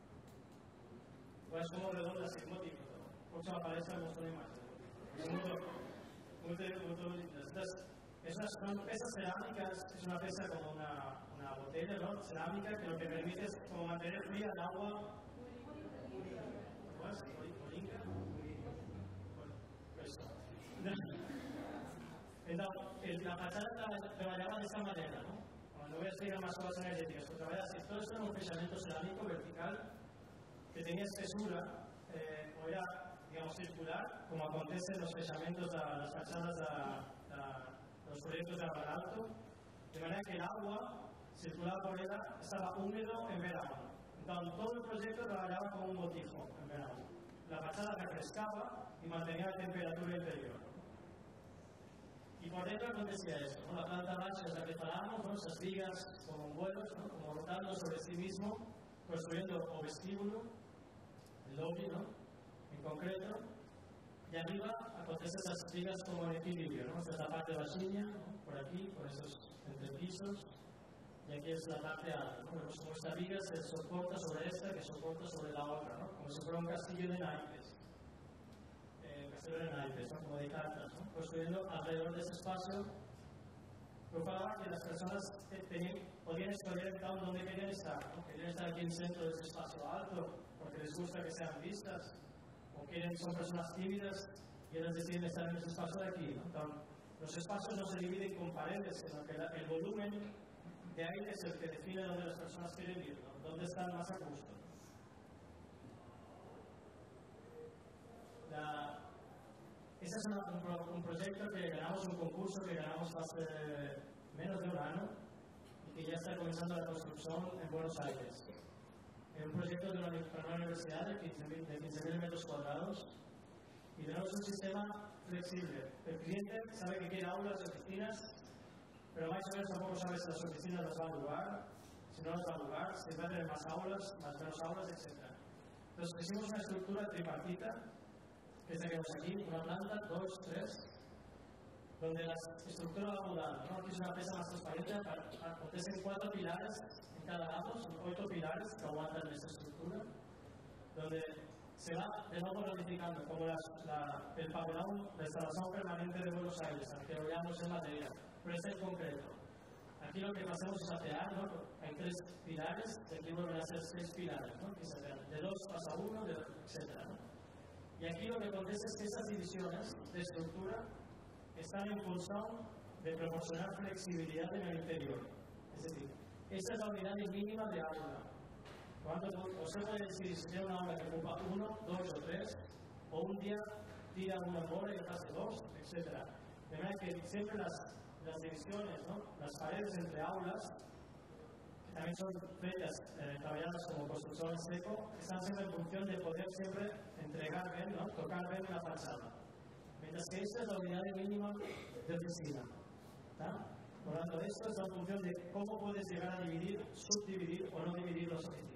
Pues como redonda, así, un botifo. Próxima palestra vemos una imagen. Es muy, muy, muy linda. Entonces, esas son piezas cerámicas, es una pieza como una, una botella, ¿no? Cerámica, que lo que permite es como mantener fría el agua. ¿Cómo es? ¿Moringa? Bueno, eso. Entonces, la fachada trabajaba de esta manera, ¿no? no voy a explicar más cosas energéticas, porque la verdad es que todo esto era un fechamiento cerámico vertical que tenía espesura, eh, o era, digamos, circular, como acontece en los fechamientos de las fachadas de, de los proyectos de Alvar Alto, de manera que el agua circulaba por ella, estaba húmedo en verano. Entonces, todo el proyecto trabajaba como un botijo en verano. La fachada refrescaba y mantenía la temperatura interior. Y por dentro acontecía esto, ¿no? La planta baja es la que falábamos, ¿no? Esas vigas como vuelos, ¿no? Como rotando sobre sí mismo, construyendo o vestíbulo, el lobby, ¿no? En concreto. Y arriba acontecen esas vigas como en equilibrio, ¿no? Esta es la parte bajiña, ¿no? Por aquí, con esos entrepisos. Y aquí es la parte alta, ¿no? Vemos como esta viga se soporta sobre esta, que soporta sobre la otra, ¿no? Como si fuera un castillo de naipes. Eh, castillo de naipes, ¿no? Como de cartas, ¿no? Construyendo alrededor de ese espacio, procuraba que las personas tenían, podían escoger dónde querían estar, ¿no? Querían estar aquí en el centro de ese espacio alto, porque les gusta que sean vistas, o quieren, son personas tímidas y ellas deciden estar en ese espacio de aquí, ¿no? Entonces, los espacios no se dividen con paredes, sino que la, el volumen de aire es el que define dónde las personas quieren ir, ¿no? Dónde están más a gusto. La, ese es una, un, pro, un proyecto que ganamos, un concurso que ganamos hace menos de un año y que ya está comenzando la construcción en Buenos Aires. Es un proyecto de una, para una universidad de quince mil metros cuadrados y tenemos un sistema flexible. El cliente sabe que quiere aulas y oficinas, pero más o menos tampoco sabe si las oficinas las va a jugar, si no las va a jugar, si va a tener más aulas, más menos aulas, etcétera. Entonces hicimos una estructura tripartita, que es la que vemos aquí, una planta, dos, tres, donde la estructura va mudando, ¿no? Aquí es una pieza más transparente, acontecen cuatro pilares en cada lado, son ocho pilares que aguantan esta estructura, donde se va de nuevo ramificando, como la, la, el pabellón, la instalación permanente de Buenos Aires, al que lo veamos en madera, pero este en concreto. Aquí lo que hacemos es apear, ¿no? Hay tres pilares, y aquí vuelven a ser seis pilares, ¿no? Que se apean. De dos pasa uno, de, etcétera, ¿no? Y aquí lo que acontece es que esas divisiones de estructura están en función de proporcionar flexibilidad en el interior. Es decir, esa es la unidad mínima de aula. ¿Cuánto, o se puede decir si tiene una aula que ocupa uno, dos o tres, o un día tira una bola y hace dos, etcétera. De manera que siempre las, las divisiones, ¿no? Las paredes entre aulas, que también son fechas eh, trabajadas como construcción en seco, están siempre en función de poder siempre entregar bien, ¿no? Tocar bien la fachada. Mientras que esta es la unidad mínima de oficina. ¿Tá? Por lo tanto, esto es en función de cómo puedes llegar a dividir, subdividir o no dividir las oficinas.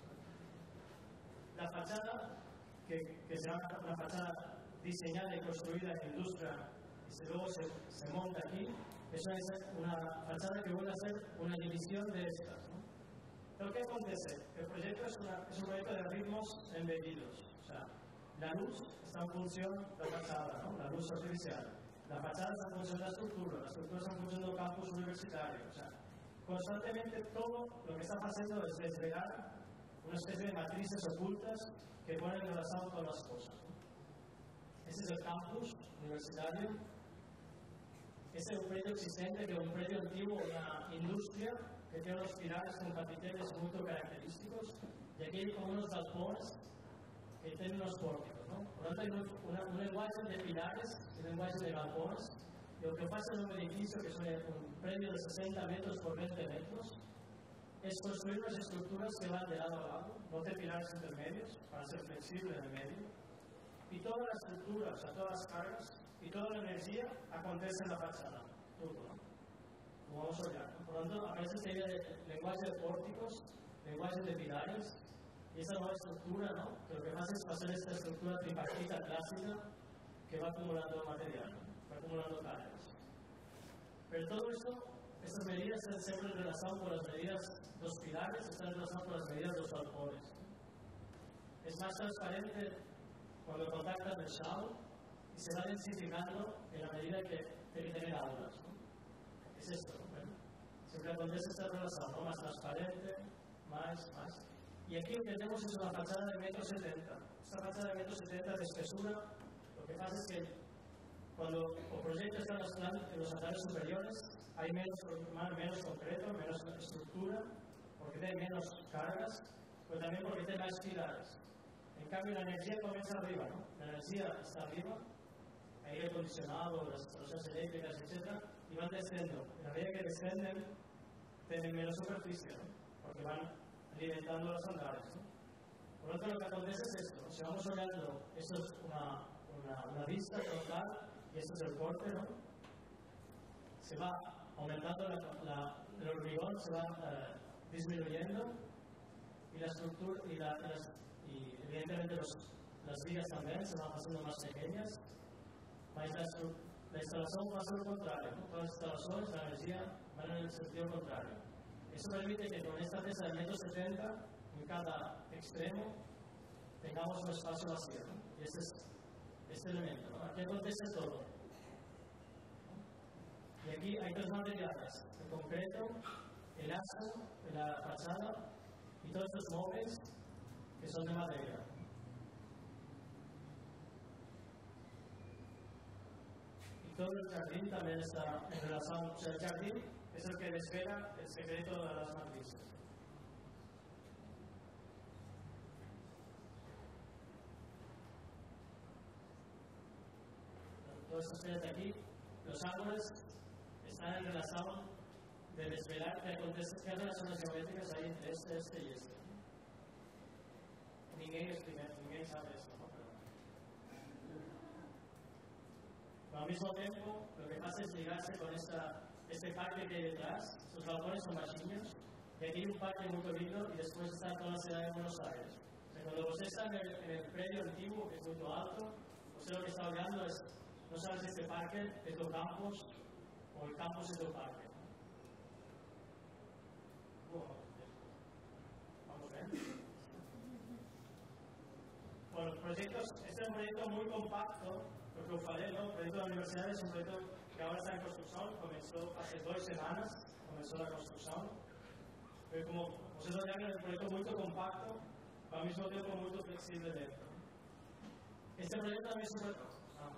La fachada, que, que será una fachada diseñada y construida en industria y luego se, se monta aquí, es una, una fachada que vuelve a ser una división de estas, ¿no? Pero ¿qué acontece? El proyecto es, una, es un proyecto de ritmos embedidos. O sea, la luz está en función de la fachada, ¿no? La luz artificial. La fachada está en función de la estructura, la estructura está en función del campus universitario. O sea, constantemente todo lo que está haciendo es desvelar una especie de matrices ocultas que ponen relación con las cosas, ¿no? Ese es el campus universitario. Este es un predio existente, que es un predio antiguo, una industria que tiene unos pilares con capiteles muy característicos, y aquí hay como unos galpones que tienen unos pórticos, ¿no? Por lo tanto, hay un, una, un lenguaje de pilares y un lenguaje de galpones, y lo que pasa en un edificio que es un, un predio de sesenta metros por veinte metros, es construir unas estructuras que van de lado a lado, no de pilares intermedios, para ser flexible en el medio, y toda la estructura, o sea, todas las cargas y toda la energía acontece en la fachada, todo, ¿no? Como vamos a ver, ¿no? Por lo tanto, aparece esta idea de lenguaje de pórticos, lenguaje de pilares, y esa nueva estructura, ¿no? Que lo que hace es hacer esta estructura tripartita clásica que va acumulando material, ¿no? Va acumulando cargas. Pero todo esto, estas medidas están siempre en relación con las medidas de los pilares, están en relación con las medidas de los balcones, ¿no? Es más transparente cuando contactan el shawl y se va densificando en la medida que tiene que tener aulas, ¿no? Es esto, ¿no? Bueno, siempre acontece esta relación, ¿no? Más transparente, más, más. Y aquí lo que tenemos es una fachada de metro setenta. Esta fachada de metro setenta de espesura, lo que pasa es que cuando el proyecto está en los, plan, en los andares superiores, hay menos, menos concreto, menos estructura, porque tiene menos cargas, pero también porque tiene más pilares. En cambio, la energía comienza arriba, ¿no? La energía está arriba, aire acondicionado, las instalaciones eléctricas, etcétera, y van descendiendo. En la medida que descenden, tienen menos superficie, ¿no? Porque van alimentando los andares, ¿no? Por lo tanto, lo que acontece es esto, ¿no? Si vamos hablando, esto es una, una, una vista total, y esto es el corte, ¿no? Se va aumentando la, la, el hormigón, se va uh, disminuyendo, y la estructura, y, la, y, las, y evidentemente los, las vigas también se van haciendo más pequeñas, mas la, la instalación va a ser lo contrario, ¿no? Todas las instalaciones, la energía van en el sentido contrario. Eso permite que con esta pesa de uno setenta metros en cada extremo tengamos un espacio vacío, ¿no? Y ese es este elemento, ¿no? Aquí acontece todo. Y aquí hay tres materiales: el concreto, el azo de la fachada y todos estos móviles que son de madera. Y todo el jardín también está en relación. O sea, el jardín es el que desvela el secreto de las matrices. Todas estas piedras de aquí, los árboles están en relación de desvelar qué acontece, qué relaciones geométricas hay entre este, este y este. Ninguém explica, ninguém sabe esto, ¿no? Pero al mismo tiempo, lo que pasa es ligarse con esta, este parque que hay detrás. Sus balcones son bajiños, y aquí hay un parque muy lindo, y después está toda la ciudad de Buenos Aires. O sea, cuando usted está en el, en el predio antiguo, que es muy alto, usted lo que está hablando es, no sabes si este parque es tu campus o el campus es tu parque. Bueno, vamos a ver. Bueno, los proyectos, este es un proyecto muy compacto, lo que os falé, ¿no? El proyecto de la universidad es un proyecto que ahora está en construcción, comenzó hace dos semanas, comenzó la construcción. Pero como vosotros ya ven, es un proyecto muy compacto, pero al mismo tiempo muy flexible dentro. Este proyecto también es un proyecto. Ah,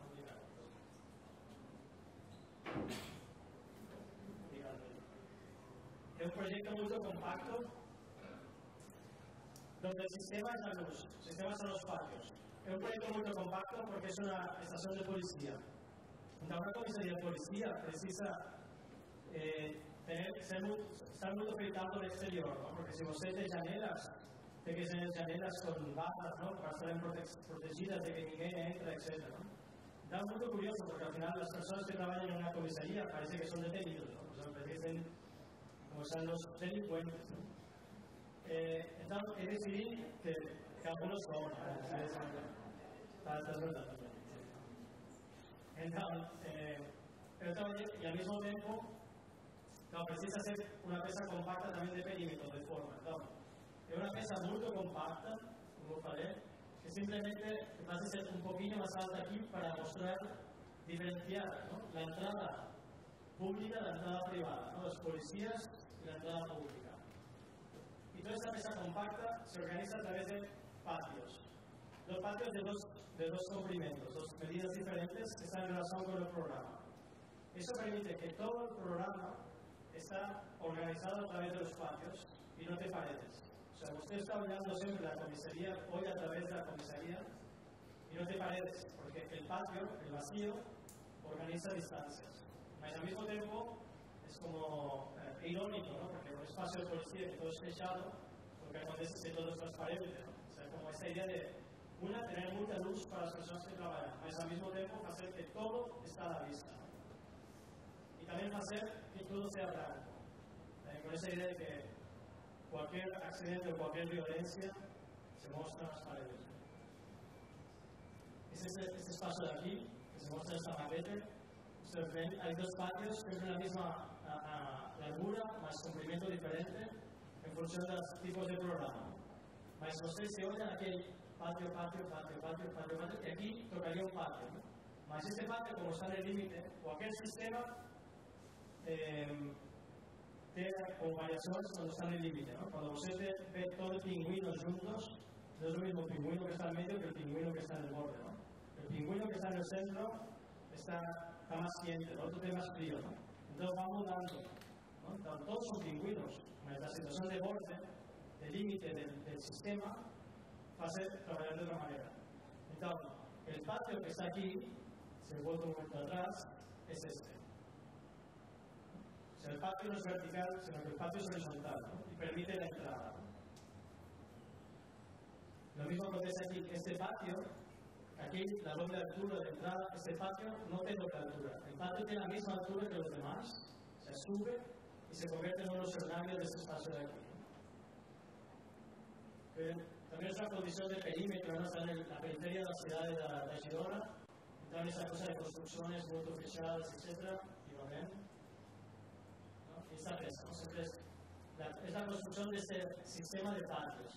es un proyecto muy compacto donde el sistema es la luz, el sistema son los patios. Es un proyecto muy compacto porque es una estación de policía. Una comisaría de policía precisa eh, tener, ser muy, estar muy afectado al exterior, ¿no? Porque si usted tiene llanelas, tiene que tener llanelas con barras, ¿no? Para estar prote protegidas de que ninguém entre, etcétera, ¿no? Es muy curioso porque al final las personas que trabajan en una comisaría parece que son detenidos, ¿no? O sea, parecen como son los delincuentes, ¿no? Eh, entonces, he decidido que, que algunos son, entonces, eh, pero también, y al mismo tiempo, no, precisa ser una pieza compacta también de perímetro, de forma. Entonces, es una pieza muy compacta, como falei, que simplemente va a ser un poquito más alta aquí para mostrar, diferenciar, ¿no? La entrada pública de la entrada privada, ¿no? Los policías y la entrada pública. Y toda esta pieza compacta se organiza a través de patios. Los patios de dos, de dos comprimentos, dos medidas diferentes que están en relación con el programa. Eso permite que todo el programa está organizado a través de los patios y no de paredes. O sea, usted está hablando siempre de la comisaría, hoy a través de la comisaría y no de paredes, porque el patio, el vacío, organiza distancias. Pero al mismo tiempo es como eh, irónico, ¿no? Porque un espacio de policía que todo es fechado, lo que acontece es que todo es transparente, ¿no? O sea, como esta idea de, una, tener mucha luz para las personas que trabajan, pero al mismo tiempo hacer que todo está a la vista, ¿no? Y también hacer que todo sea blanco, eh, con esa idea de que cualquier accidente o cualquier violencia se muestra en las paredes. Es este, este espacio de aquí, que se muestra en esta maqueta. Ustedes ven, hay dos patios que tienen la misma a, a, largura, más comprimento diferente, en función de los tipos de programa. Mas si ustedes se oyen aquí, patio, patio, patio, patio, patio, patio, y aquí tocaría un patio, ¿no? Mas este patio, como está en el límite, cualquier sistema eh, tiene como variaciones cuando está en el límite, ¿no? Cuando usted ve todo el pingüino juntos, no es lo mismo el pingüino que está en medio que el pingüino que está en el borde, ¿no? El pingüino que está en el centro está, está más caliente, el otro tiene más frío, ¿no? Entonces va mudando, ¿no? Entonces, todos son pingüinos. La situación de borde, de límite del, del sistema, va a ser trabajar de otra manera. Entonces, el patio que está aquí, si me vuelvo un momento atrás, es este. O sea, el patio no es vertical, sino que el patio es horizontal, ¿no? Y permite la entrada. Lo mismo acontece aquí, este patio, aquí la doble altura de entrada, este patio no tiene doble altura. El patio tiene la misma altura que los demás, o sea, sube y se convierte en uno de los escenarios de este espacio de aquí. ¿Okay? También es una condición de perímetro, ¿no? Está en la periferia de la ciudad de la, de Girona, también esa cosa de construcciones muy fechadas, etcétera, y lo ven. ¿No? Y esta pesa, ¿no? Siempre es, la, es la construcción de este sistema de patios.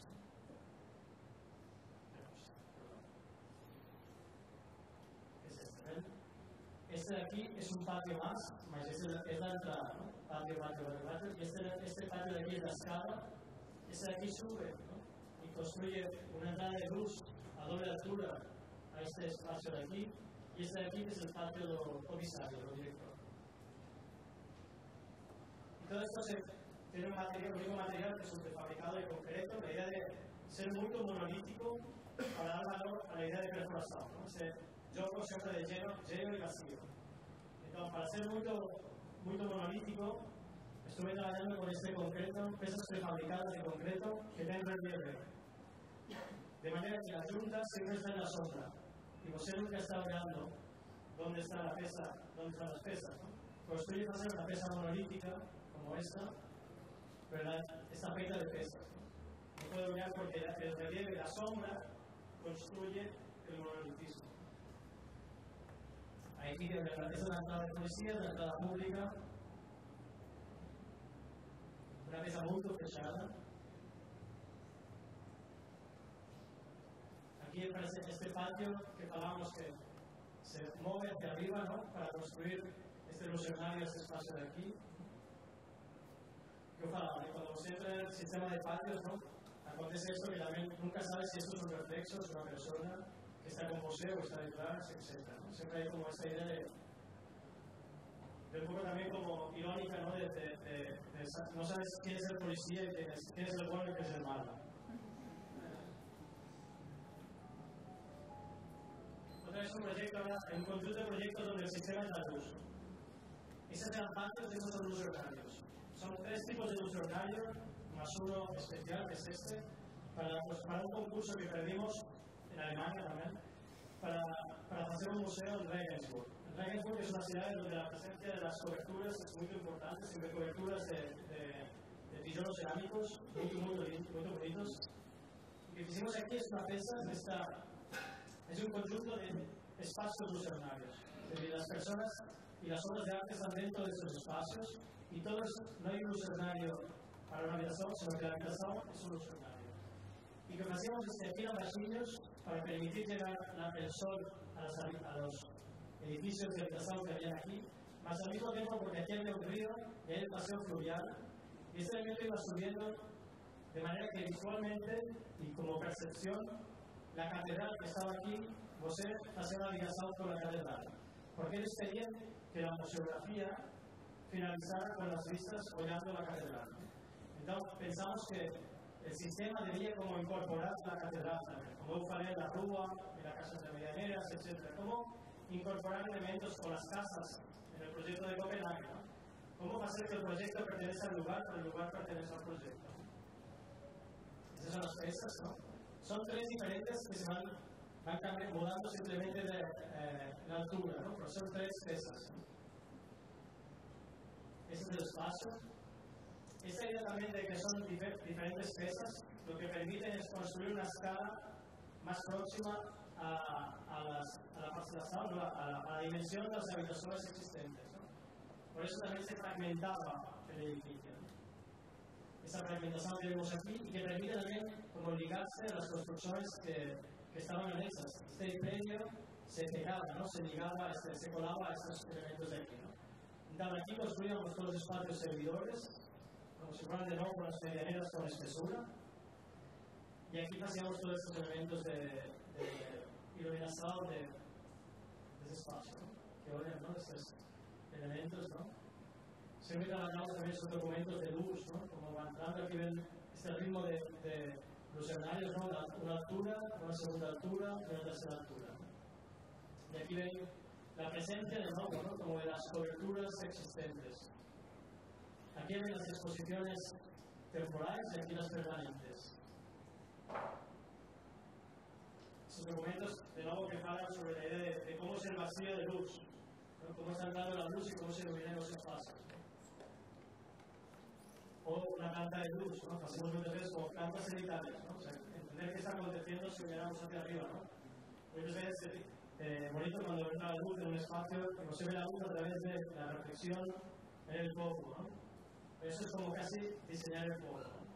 Este de aquí es un patio más, más es, el, es la entrada, ¿no? Patio, patio, patio, patio. Y este, este patio de aquí es la escala. Este de aquí sube, ¿no? Y construye una entrada de luz a doble altura a este espacio de aquí. Y este de aquí es el patio lo comisario, lo director. Y todo esto se, tiene un material, el único material que es un prefabricado de concreto. La idea de ser muy monolítico para dar valor a la idea de perforación, ¿no? Ese, yo hablo siempre de lleno, lleno y vacío. Entonces, para ser muy, muy monolítico, estuve trabajando con este concreto, piezas prefabricadas de concreto que tienen relieve. De manera que las juntas siempre están en la sombra. Y vos nunca está mirando dónde está la pesa, dónde están las pesas, ¿no? Construye hacer una pesa monolítica, como esta, pero la, esta feita de pesas, ¿no? No puedo mirar porque el relieve y la sombra construye el monolitismo. Aquí esa es la entrada de policía, la entrada pública, una mesa muy fechada. Aquí aparece este patio que falamos que se mueve hacia arriba, ¿no? Para construir este ilusionario, este espacio de aquí. ¿Qué falaba? Cuando se entra en el sistema de patios, ¿no? Acontece esto que también nunca sabes si esto es un reflexo, es una persona que está con poseo, está detrás, etcétera, ¿no? Siempre hay como esta idea de, de un poco también como irónica, ¿no? De, de, de, de, no sabes quién es el policía y quién es, quién es el bueno y quién es el malo. Otra vez un proyecto, un conjunto de proyectos donde el sistema es la luz. Esas eran patios y esos son luz horarios. Son tres tipos de luz horario, más uno especial, que es este, para, pues, para un concurso que perdimos en Alemania también, para, para hacer un museo en Regensburg. En Regensburg es una ciudad donde la presencia de las coberturas es muy importante, siempre coberturas de, de, de tijolos cerámicos muy, muy, muy bonitos. Lo que hicimos aquí es una pieza, esta, es un conjunto de espacios lucernarios. Es decir, las personas y las obras de arte están dentro de esos espacios y todos, no hay un lucernario para una habitación, sino que la habitación es un lucernario. Y lo que hacíamos es que aquí eran pasillos para permitir llegar la, el sol a, las, a los edificios de habitación que habían aquí, más al mismo tiempo porque aquí había un río y hay el paseo fluvial, y este elemento iba subiendo de manera que visualmente y como percepción, la catedral que estaba aquí, José hacía una ligación con la catedral, porque ellos querían que la museografía finalizara con las vistas hollando la catedral. Entonces pensamos que el sistema debía como incorporar la catedral también, como Ufané, la Rúa, y las casas de medianeras, etcétera. Cómo incorporar elementos con las casas en el proyecto de Copenhague, ¿no? Cómo hacer que el proyecto pertenezca al lugar, pero el lugar pertenece al proyecto. Esas son las piezas, ¿no? Son tres diferentes que se van, van cambiando, mudando simplemente de eh, la altura, ¿no? Pero son tres piezas, ¿no? Ese es el espacio. Esta idea también de que son difer diferentes piezas, lo que permiten es construir una escala más próxima a, a, las, a la parcelación, a, a, a la dimensión de las habitaciones existentes, ¿no? Por eso también se fragmentaba el edificio, ¿no? Esa fragmentación que vemos aquí y que permite también como ligarse a las construcciones que, que estaban anexas. Este predio se pegaba, ¿no? Se ligaba, este, se colaba a estos elementos de aquí, ¿no? Entonces aquí construíamos todos los espacios servidores, como si fueran de nuevo las medianeras con espesura, y aquí hacíamos todos estos elementos de, de iluminación de, de ese espacio, ¿no? Que oyen, ¿no? Estos elementos, ¿no? siempre trabajamos también estos documentos de luz, ¿no? Como van entrando, aquí ven este ritmo de, de lucernarios, ¿no? Una, una altura, una segunda altura y una tercera altura. Y aquí ven la presencia de nuevo, ¿no? Como de las coberturas existentes. Aquí ven las exposiciones temporales y aquí las permanentes. Estos documentos, de nuevo, que hablan sobre la idea de, de cómo es el vacío de luz, ¿no? Cómo está entrando la luz y cómo se iluminan los espacios. O una planta de luz, ¿no? Hacemos muchas veces como plantas sanitarias, ¿no? O sea, entender qué está aconteciendo si miramos hacia arriba, ¿no? Muchas veces eh, bonito cuando entra la luz en un espacio, que se ve la luz a través de la reflexión en el foco, ¿no? Eso es como casi diseñar el foco, ¿no?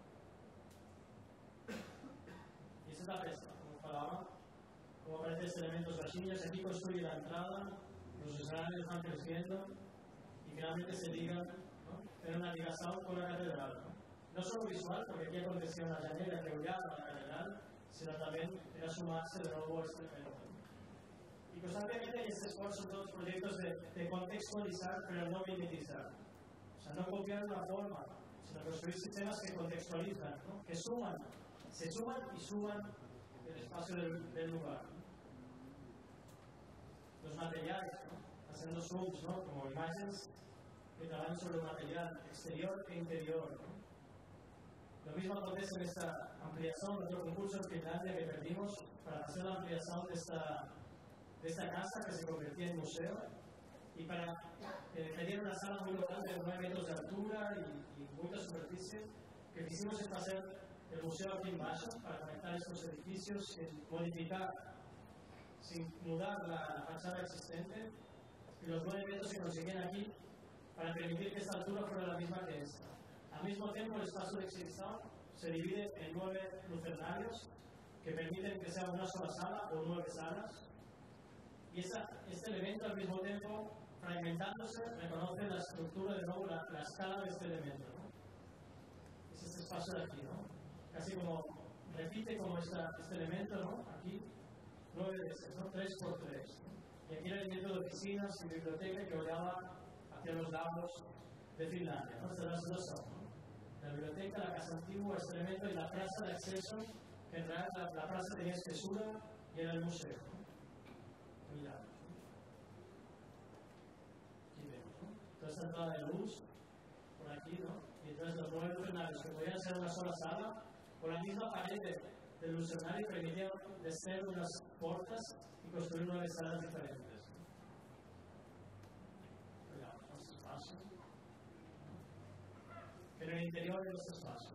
Y esa es la pesta, como falaba, como aparecen estos elementos basillos, aquí construye la entrada, los escenarios van creciendo y finalmente se ligan, ¿no? En una ligación con la catedral, ¿no? No solo visual, porque aquí aconteció una llanera que huyaba a la catedral, sino también era sumarse de nuevo a este elemento. Y constantemente hay este esfuerzo en todos los proyectos de, de contextualizar, pero no mimetizar. O sea, no copiar una forma, sino construir sistemas que contextualizan, ¿no? Que suman, se suman y suman el espacio del, del lugar. Los materiales, ¿no? Haciendo zooms, ¿no? Como imágenes que trabajan sobre el material exterior e interior, ¿no? Lo mismo acontece en esta ampliación, nuestro concurso en Finlandia que perdimos para hacer la ampliación de esta, de esta casa que se convertía en museo y para eh, pedir una sala muy grande de nueve metros de altura y, y mucha superficie. Que quisimos es hacer el museo aquí en Vaasa para conectar estos edificios sin modificar, sin mudar la fachada existente, y los nueve metros se conseguían aquí para permitir que esta altura fuera la misma que esta. Al mismo tiempo, el espacio de exhibición se divide en nueve lucernarios que permiten que sea una sola sala o nueve salas. Y esa, este elemento, al mismo tiempo, fragmentándose, reconoce la estructura, de nuevo, la, la escala de este elemento, ¿no? Es este espacio de aquí, ¿no? Casi como repite como esta, este elemento, ¿no? Aquí, nueve veces, ¿no? Tres por tres, ¿no? Y aquí era el elemento de oficinas y biblioteca que oraba hacia los lados de Finlandia, ¿no? Estas las dos son, ¿no? La biblioteca, la casa antigua, este elemento y la plaza de acceso, que en realidad la, la plaza tenía espesura y era el museo, ¿no? Mirad. Aquí vemos, ¿no? Toda esta entrada de luz, por aquí, ¿no? Y entonces los nueve lucernarios, que podían ser una sola sala, con la misma pared del lucernario, permitían descer unas puertas y construir nueve salas diferentes. Cuidado, los espacios. Pero en el interior de los espacios.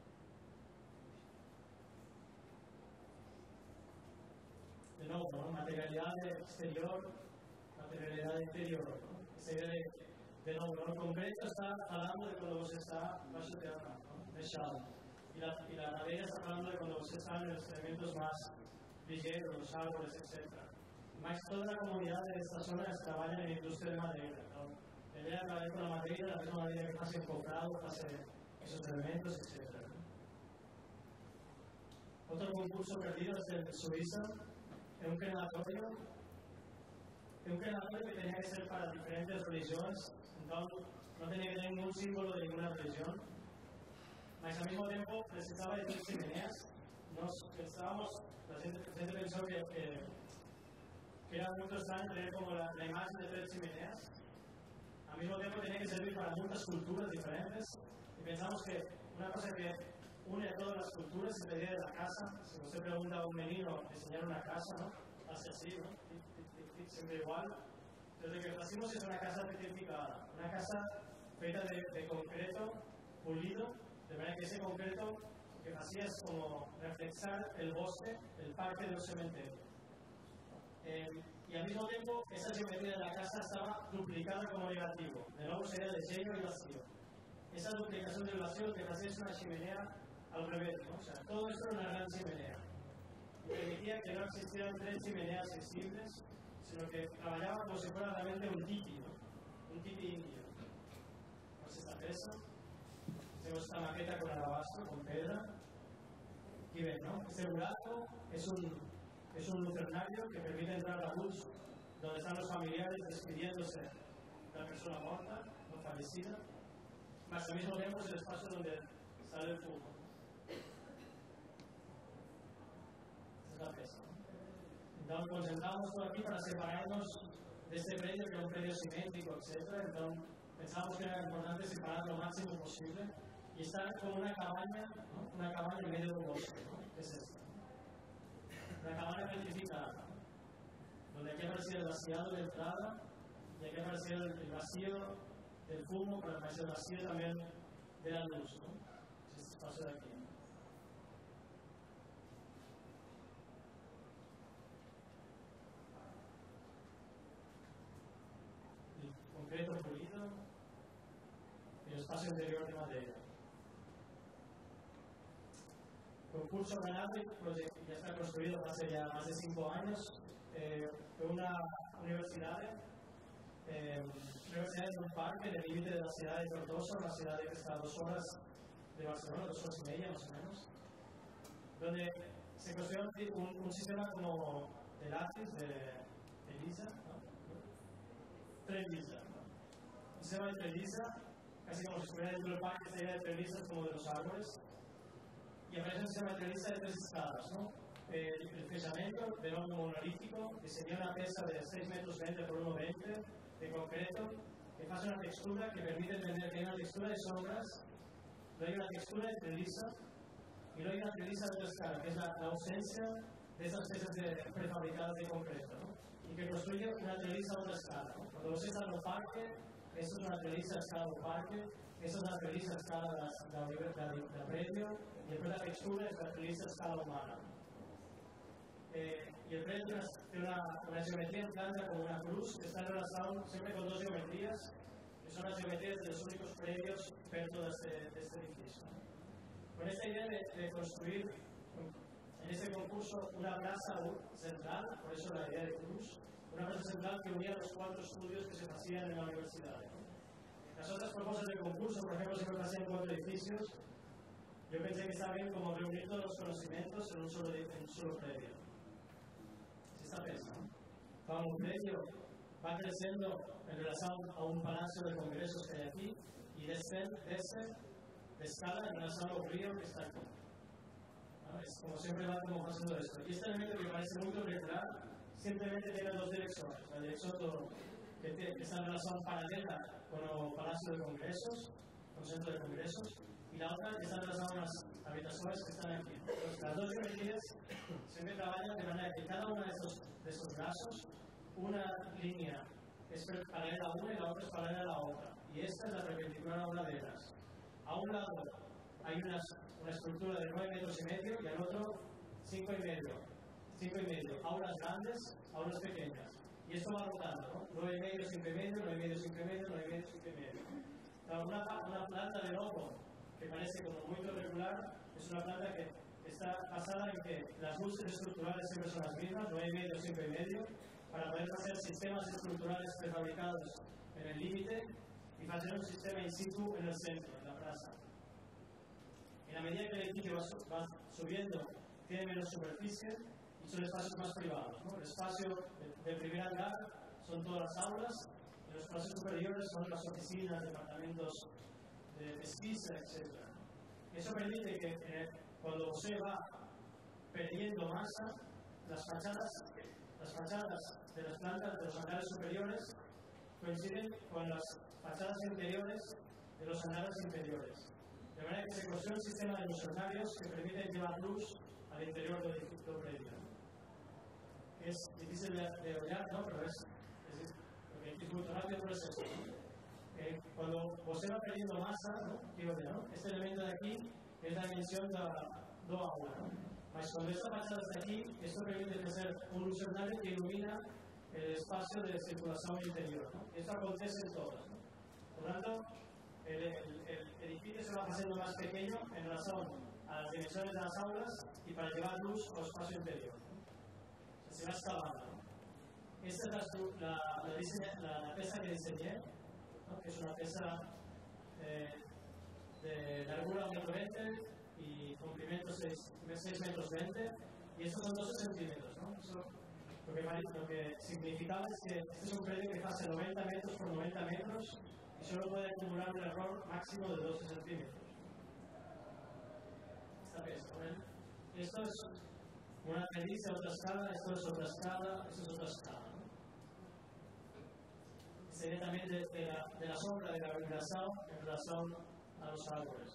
De nuevo, ¿no? Materialidad exterior, materialidad interior, ¿no? Esa idea de, de nuevo, ¿no? El concreto está hablando de cuando se está bajo tierra, ¿no? Mechado. Y la, y la madera está hablando de cuando se están en los elementos más ligeros, los árboles, etcétera. Más toda la comunidad de esta zona trabaja en la industria de madera, ¿no? La idea de trabajar con la madera, la misma madera que pase enfocado, pase esos elementos, etcétera. Otro concurso perdido es el de Suiza, en un crematorio, en un crematorio que tenía que ser para diferentes religiones, entonces no tenía que tener ningún símbolo de ninguna religión, mas al mismo tiempo necesitaba de tres chimeneas. Nos pensábamos, la gente, la gente pensó que, que, que era muy extraño tener como la, la imagen de tres chimeneas. Al mismo tiempo tenía que servir para muchas culturas diferentes y pensamos que una cosa que une a todas las culturas es la idea de la casa. Si usted pregunta a un menino diseñar una casa, ¿no? Hace así, ¿no? Tic, tic, tic, tic, siempre igual. Entonces lo que hacemos es una casa petrificada, una casa feita de, de concreto pulido, de manera que ese concreto lo que hacía es como reflexar el bosque, el parque de un cementerio. Eh, y al mismo tiempo, esa geometría de la casa estaba duplicada como negativo. De nuevo sería de lleno y vacío. Esa duplicación del vacío lo que hacía es una chimenea al revés, ¿no? O sea, todo esto era una gran chimenea. Y permitía que no existieran tres chimeneas sensibles, sino que trabajaba como si fuera realmente un tipi, ¿no? Un tipi indio. Pues esta presa, tenemos esta maqueta con alabastro, con piedra. Y ven, ¿no? Este buraco es un, es un lucernario que permite entrar a la luz, donde están los familiares despidiéndose de la persona muerta o fallecida. más al mismo tiempo es el espacio donde sale el fumo. Esa es la pesa. Entonces concentramos todo aquí para separarnos de este predio, que es un predio simétrico, etcétera. Entonces pensamos que era importante separar lo máximo posible y estar como una cabaña, ¿no? Una cabaña en medio de un bosque, ¿no? ¿Qué es esto? Una cabaña petrificada, donde aquí aparecía el vaciado de entrada y aquí aparecía el, el vacío del fumo, pero aparecía el vacío también de la luz, ¿no? Este espacio de aquí. El concreto pulido y el espacio interior de madera. Concurso ganado y ya está construido hace ya más de cinco años. Eh, fue una universidad, eh, universidad de un parque en el límite de la ciudad de Tortosa, una ciudad que está a dos horas de Barcelona, dos horas y media más o menos, donde se construyó un, un sistema como de lápiz, de, de lisa, ¿no? Trelisa, ¿no? Un sistema de trelisa, casi como si estuviera dentro del parque, sería de trelisas como de los árboles. Y aparece un sistema de treliza de tres escalas, ¿no? El, el fechamiento de un monolítico, que sería una pesa de seis metros veinte por uno veinte de concreto, que hace una textura que permite entender que hay una textura de sombras, luego hay una textura de treliza, y luego hay una treliza de otra escala, que es la, la ausencia de esas pesas de, prefabricadas de concreto, ¿no? Y que construye una treliza a otra escala, ¿no? Cuando vos estás en un parque, esto es una treliza a escala de un parque, esta es una treliza a escala de la predio, y después la textura es la treliza a escala humana. Eh, y el predio tiene una, una, una geometría en planta como una cruz, que está relacionado siempre con dos geometrías, que son las geometrías de los únicos predios dentro de este, de este edificio. Con esta idea de, de construir en este concurso una plaza central, por eso la idea de cruz, una plaza central que unía los cuatro estudios que se hacían en la universidad. Las otras propuestas del concurso, por ejemplo, siempre hacían cuatro edificios. Yo pensé que estaba bien como reunir todos los conocimientos en un solo, en un solo predio. ¿Sí está pensando? Cuando un predio va creciendo en relación a un palacio de congresos que hay aquí, y desde, desde de escala en relación a un río que está aquí. ¿No? Es como siempre va como haciendo esto. Y este elemento que parece muy irregular, simplemente tiene dos direcciones. La dirección que, tiene, que está en relación paralela con el palacio de congresos, con el centro de congresos, y la otra que está en relación a unas habitaciones que están aquí. Entonces, las dos geometrías siempre trabajan de manera que cada uno de estos, de estos brazos, una línea es paralela a una y la otra es paralela a la otra. Y esta es la perpendicular a una de ellas. A un lado hay una, una estructura de nueve metros y medio y al otro cinco y medio. cinco y medio. Aulas grandes, aulas pequeñas. Y esto va rotando, ¿no? nueve y medio, cinco y medio, nueve y medio, cinco y medio, nueve y medio, cinco y medio. Una, una planta de loco que parece como muy irregular es una planta que está basada en que las luces estructurales siempre son las mismas, nueve y medio, cinco y medio, para poder hacer sistemas estructurales prefabricados en el límite y hacer un sistema in situ en el centro, en la plaza. En la medida que el edificio va, va subiendo, tiene menos superficie y son espacios más privados, ¿no? El espacio del de primer andar son todas las aulas, y los espacios superiores son las oficinas, departamentos de pesquisa, etcétera. Eso permite que eh, cuando se va perdiendo masa, las fachadas, las fachadas de las plantas de los andares superiores coinciden con las fachadas interiores de los andares inferiores. De manera que se construye un sistema de luminarios que permiten llevar luz al interior del edificio predio. Es difícil de, de oír, ¿no? Pero es, es, es, es muy rápido, pero es esto. Eh, cuando se va perdiendo masa, ¿no? Digo, ¿no? Este elemento de aquí es la dimensión de do aula, ¿no? Mas cuando esta fachada está aquí, esto permite hacer un luminario que ilumina el espacio de circulación interior, ¿no? Esto acontece en todas, ¿no? Por lo tanto, el, el, el edificio se va haciendo más pequeño en relación a las dimensiones de las aulas y para llevar luz al espacio interior, ¿no? O sea, se va excavando, ¿no? Esta es la, la, la, diseña, la, la pesa que diseñé, ¿no? Que es una pesa eh, de largura un metro veinte y comprimento seis metros veinte, y estos son doce centímetros, ¿no? Eso, lo, que, lo que significaba es que este es un predio que hace noventa metros por noventa metros y solo puede acumular un error máximo de doce centímetros. Esta vez, ¿no? Esto es una que dice otra escala, esto es otra escala, esto es otra escala. ¿No? Sería también de, de, la, de la sombra de la vibración en relación a los árboles.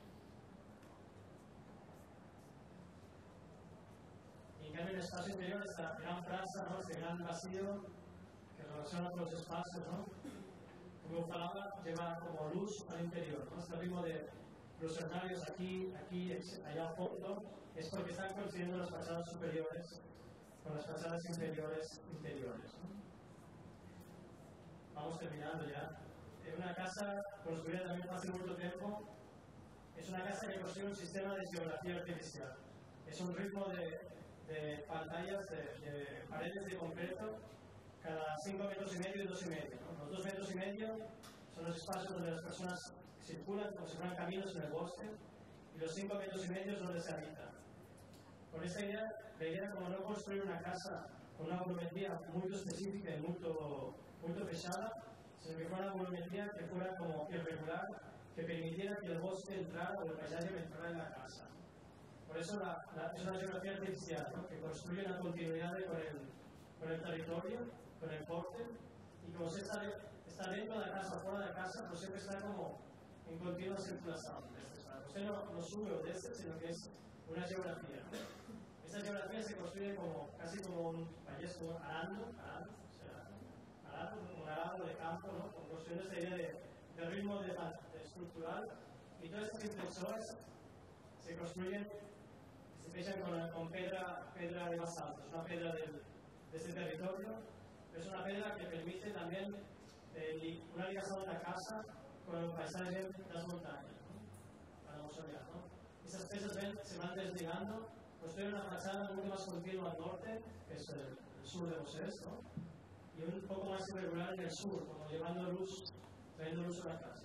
Y en cambio, en el espacio interior, esta gran frase, ¿no? Este gran vacío que relaciona con los espacios, ¿no? Como falaba, lleva como luz al interior, ¿no? Este ritmo de los escenarios aquí, aquí, allá al fondo, es porque están coincidiendo las fachadas superiores con las fachadas inferiores interiores, ¿no? Vamos terminando ya. Es una casa construida también hace mucho tiempo. Es una casa que construye un sistema de geografía artificial. Es un ritmo de, de pantallas, de, de paredes de concreto, cada cinco metros y medio y dos y medio. ¿No? Los dos metros y medio son los espacios donde las personas circulan como si fueran caminos en el bosque, y los cinco metros y medio es donde se habita. Con esta idea, la idea era como no construir una casa con una volumetría muy específica y muy muy pesada, sino que fuera una volumetría que fuera como irregular, que permitiera que el bosque entrara o el paisaje entrara en la casa. Por eso la, la, es una geografía artificial, ¿no? Que construye una continuidad con el, con el territorio, con el porte, y como se está, está dentro de la casa o fuera de la casa, pues siempre está como en continua circulación. Usted no, no sube o desce, sino que es una geografía. Esta geografía se construye como, casi como un país, como arando, arando, o sea, arando, como un arado de campo, ¿no? Con construyendo esta idea de, de ritmo de, de estructural, y todas estas inflexores se construyen, se fechan con, con pedra, pedra de basalto, es una pedra del, de este territorio, pero es una pedra que permite también eh, una ligación de la casa con el paisaje de las montañas, ¿no? Para mostrar, ¿no? Esas piezas ven, se van desligando, construyen una fachada mucho más continua al norte, que es el, el sur de Mosés, ¿no? Y un poco más irregular en el sur, como llevando luz, trayendo luz a la casa.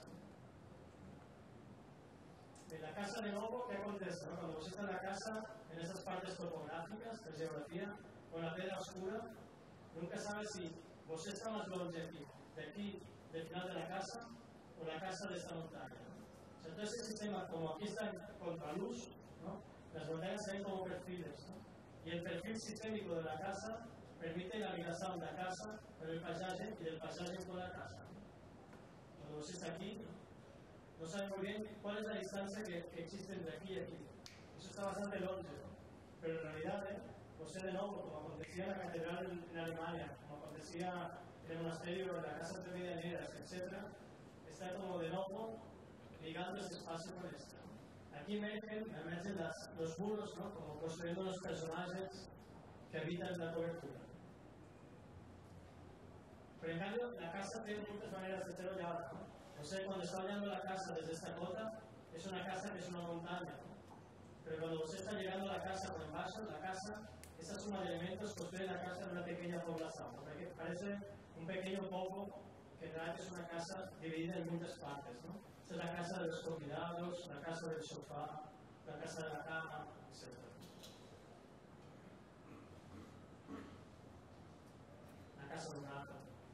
En la casa de nuevo, ¿qué acontece? ¿No? Cuando usted está en la casa, en esas partes topográficas de geografía, con la piedra oscura, nunca sabe si usted está más longe de aquí, de aquí, del final de la casa, o la casa de esta montaña. ¿No? O sea, entonces el sistema, como aquí está en contraluz, ¿no? Las montañas se ven como perfiles, ¿no? Y el perfil sistémico de la casa permite la migración de la casa con el paisaje y del paisaje con la casa. Cuando usted está aquí, no sabe muy bien cuál es la distancia que, que existe entre aquí y aquí. Eso está bastante longe, ¿no? Pero en realidad, ¿eh? Usted de nuevo, como acontecía en la catedral en, en Alemania, como acontecía en el monasterio, en la casa de Medianeras, etcétera, está como de nuevo ligando ese espacio con esto. Aquí emergen, emergen las, los muros, ¿no? Como construyendo los personajes que habitan la cobertura. Pero en cambio, la casa tiene muchas maneras de ser hollada, ¿no? O sea, cuando está hollando la casa desde esta cota, es una casa que es una montaña, ¿no? Pero cuando usted está llegando a la casa por debajo, la casa, esa suma de elementos construye la casa en una pequeña población, porque parece un pequeño poco que en realidad es una casa dividida en muchas partes, ¿no? Esta es la casa de los convidados, la casa del sofá, la casa de la cama, etcétera. La casa de un gato.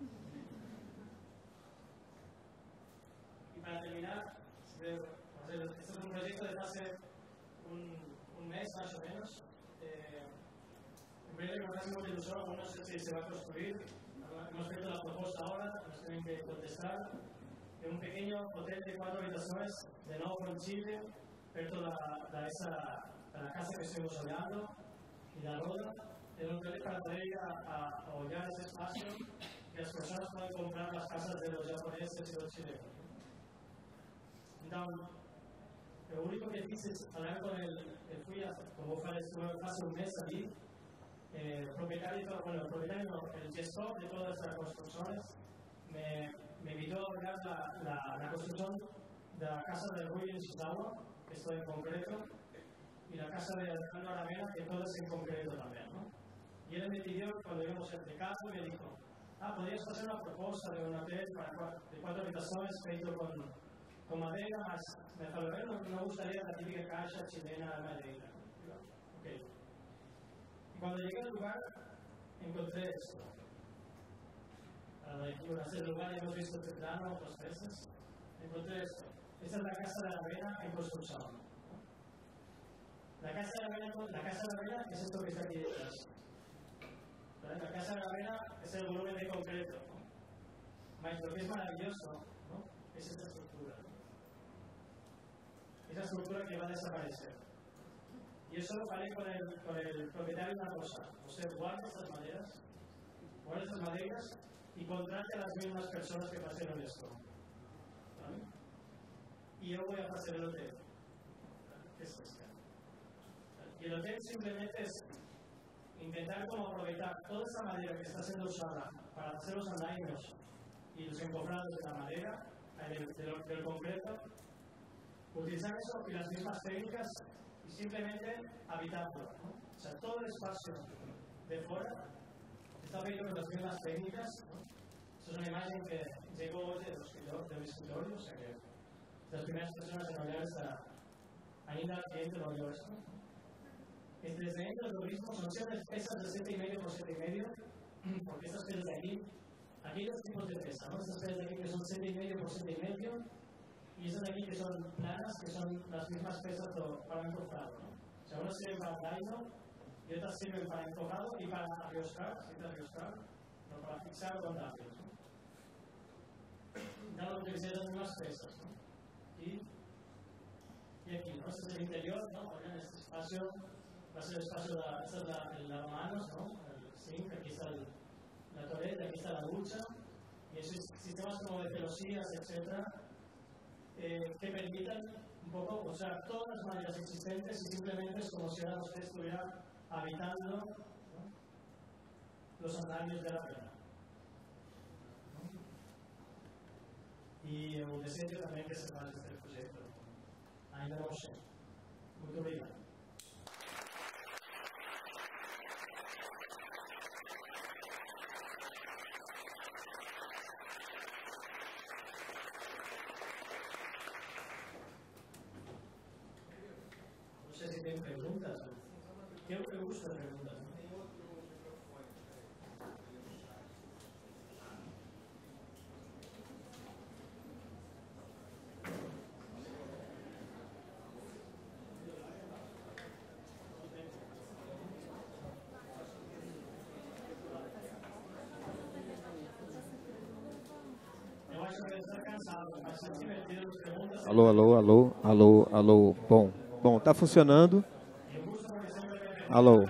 Y para terminar, este es un proyecto de hace un, un mes más o menos. Eh, en breve me hace mucha ilusión, aún no sé si se va a construir. Hemos visto la propuesta ahora, nos tienen que contestar. De un pequeño hotel de cuatro habitaciones de nuevo en Chile, perto de la, la, esa, de la casa que estuvimos hollando y la roda. Es un hotel para poder ir a, a, a hollar ese espacio que las personas pueden comprar las casas de los japoneses y los chilenos. Entonces, lo único que hice es hablar con el, el fui a, como fue hace un mes allí, eh, el propietario, bueno, el propietario, el gestor de todas estas construcciones, me, me invitó a hablar la, la, la construcción de la casa de Rui en Shizawa, que esto en concreto, y la casa de Alejandro Aravena, que todo es en concreto también, ¿no? Y él me pidió, cuando íbamos al caso, me dijo, ah, podrías hacer una propuesta de un hotel para cuatro, de cuatro habitaciones feito con, con madera, más me dijo, no, no me gustaría la típica casa chilena de madera. Ok. Y cuando llegué al lugar, encontré esto. para la lectura. Este lugar hemos visto este plano otras veces. Encontré esto. Esta es la Casa de la Vela en construcción. La Casa de la Vela, la casa de la Vela es esto que está aquí detrás. ¿Vale? La Casa de la Vela es el volumen de concreto. ¿No? Lo que es maravilloso, ¿no? Es esta estructura. Esa estructura que va a desaparecer. Y eso lo haré con el, con el propietario de una cosa. O sea, guarda estas maderas, guarda estas maderas y contrate a las mismas personas que pasaron esto. ¿Vale? Y yo voy a hacer el hotel. ¿Qué es este? Y el hotel simplemente es intentar como aprovechar toda esa madera que está siendo usada para hacer los andamios y los encofrados de la madera, del, del, del concreto, utilizar eso y las mismas técnicas y simplemente habitarlo, ¿no? O sea, todo el espacio de fuera está feito con las mismas técnicas, ¿no? Esta es una imagen que llegó hoy de, de mi escritorio, o sea que las primeras personas en hablar esta ainda al cliente lo vio esto. El desde del turismo son ciertas pesas de siete y medio por siete y medio, porque estas pesas de aquí, aquí hay dos tipos de pesa, ¿no? Estas pesas de aquí que son siete y medio por siete y medio, y estas de aquí que son planas, que son las mismas pesas para encofrado, ¿no? O sea, unas sirven para daino y otras sirven para encofrado y para arrioscar, si te arrioscar, no para fixar los andamios, ¿no? Ya lo utilicé las mismas pesas, ¿no? Y, y aquí, ¿no? Este es el interior, ¿no? Ahora en este espacio va a ser el espacio de la, esta es la, el lavamanos, ¿no? El sink, aquí está el, la toaleta, aquí está la ducha, y esos sistemas como de celosías, etcétera, eh, que permitan un poco usar todas las maneras existentes y simplemente es como si ahora usted estuviera habitando, ¿no? Los andamios de la pena. Y el deseo también que se pase este proyecto. Ainda no sé. Muy obrigado. No sé si tienen preguntas. ¿Qué me gusta de preguntas? Alô, alô, alô, alô, alô. Bom, bom, tá funcionando. Alô.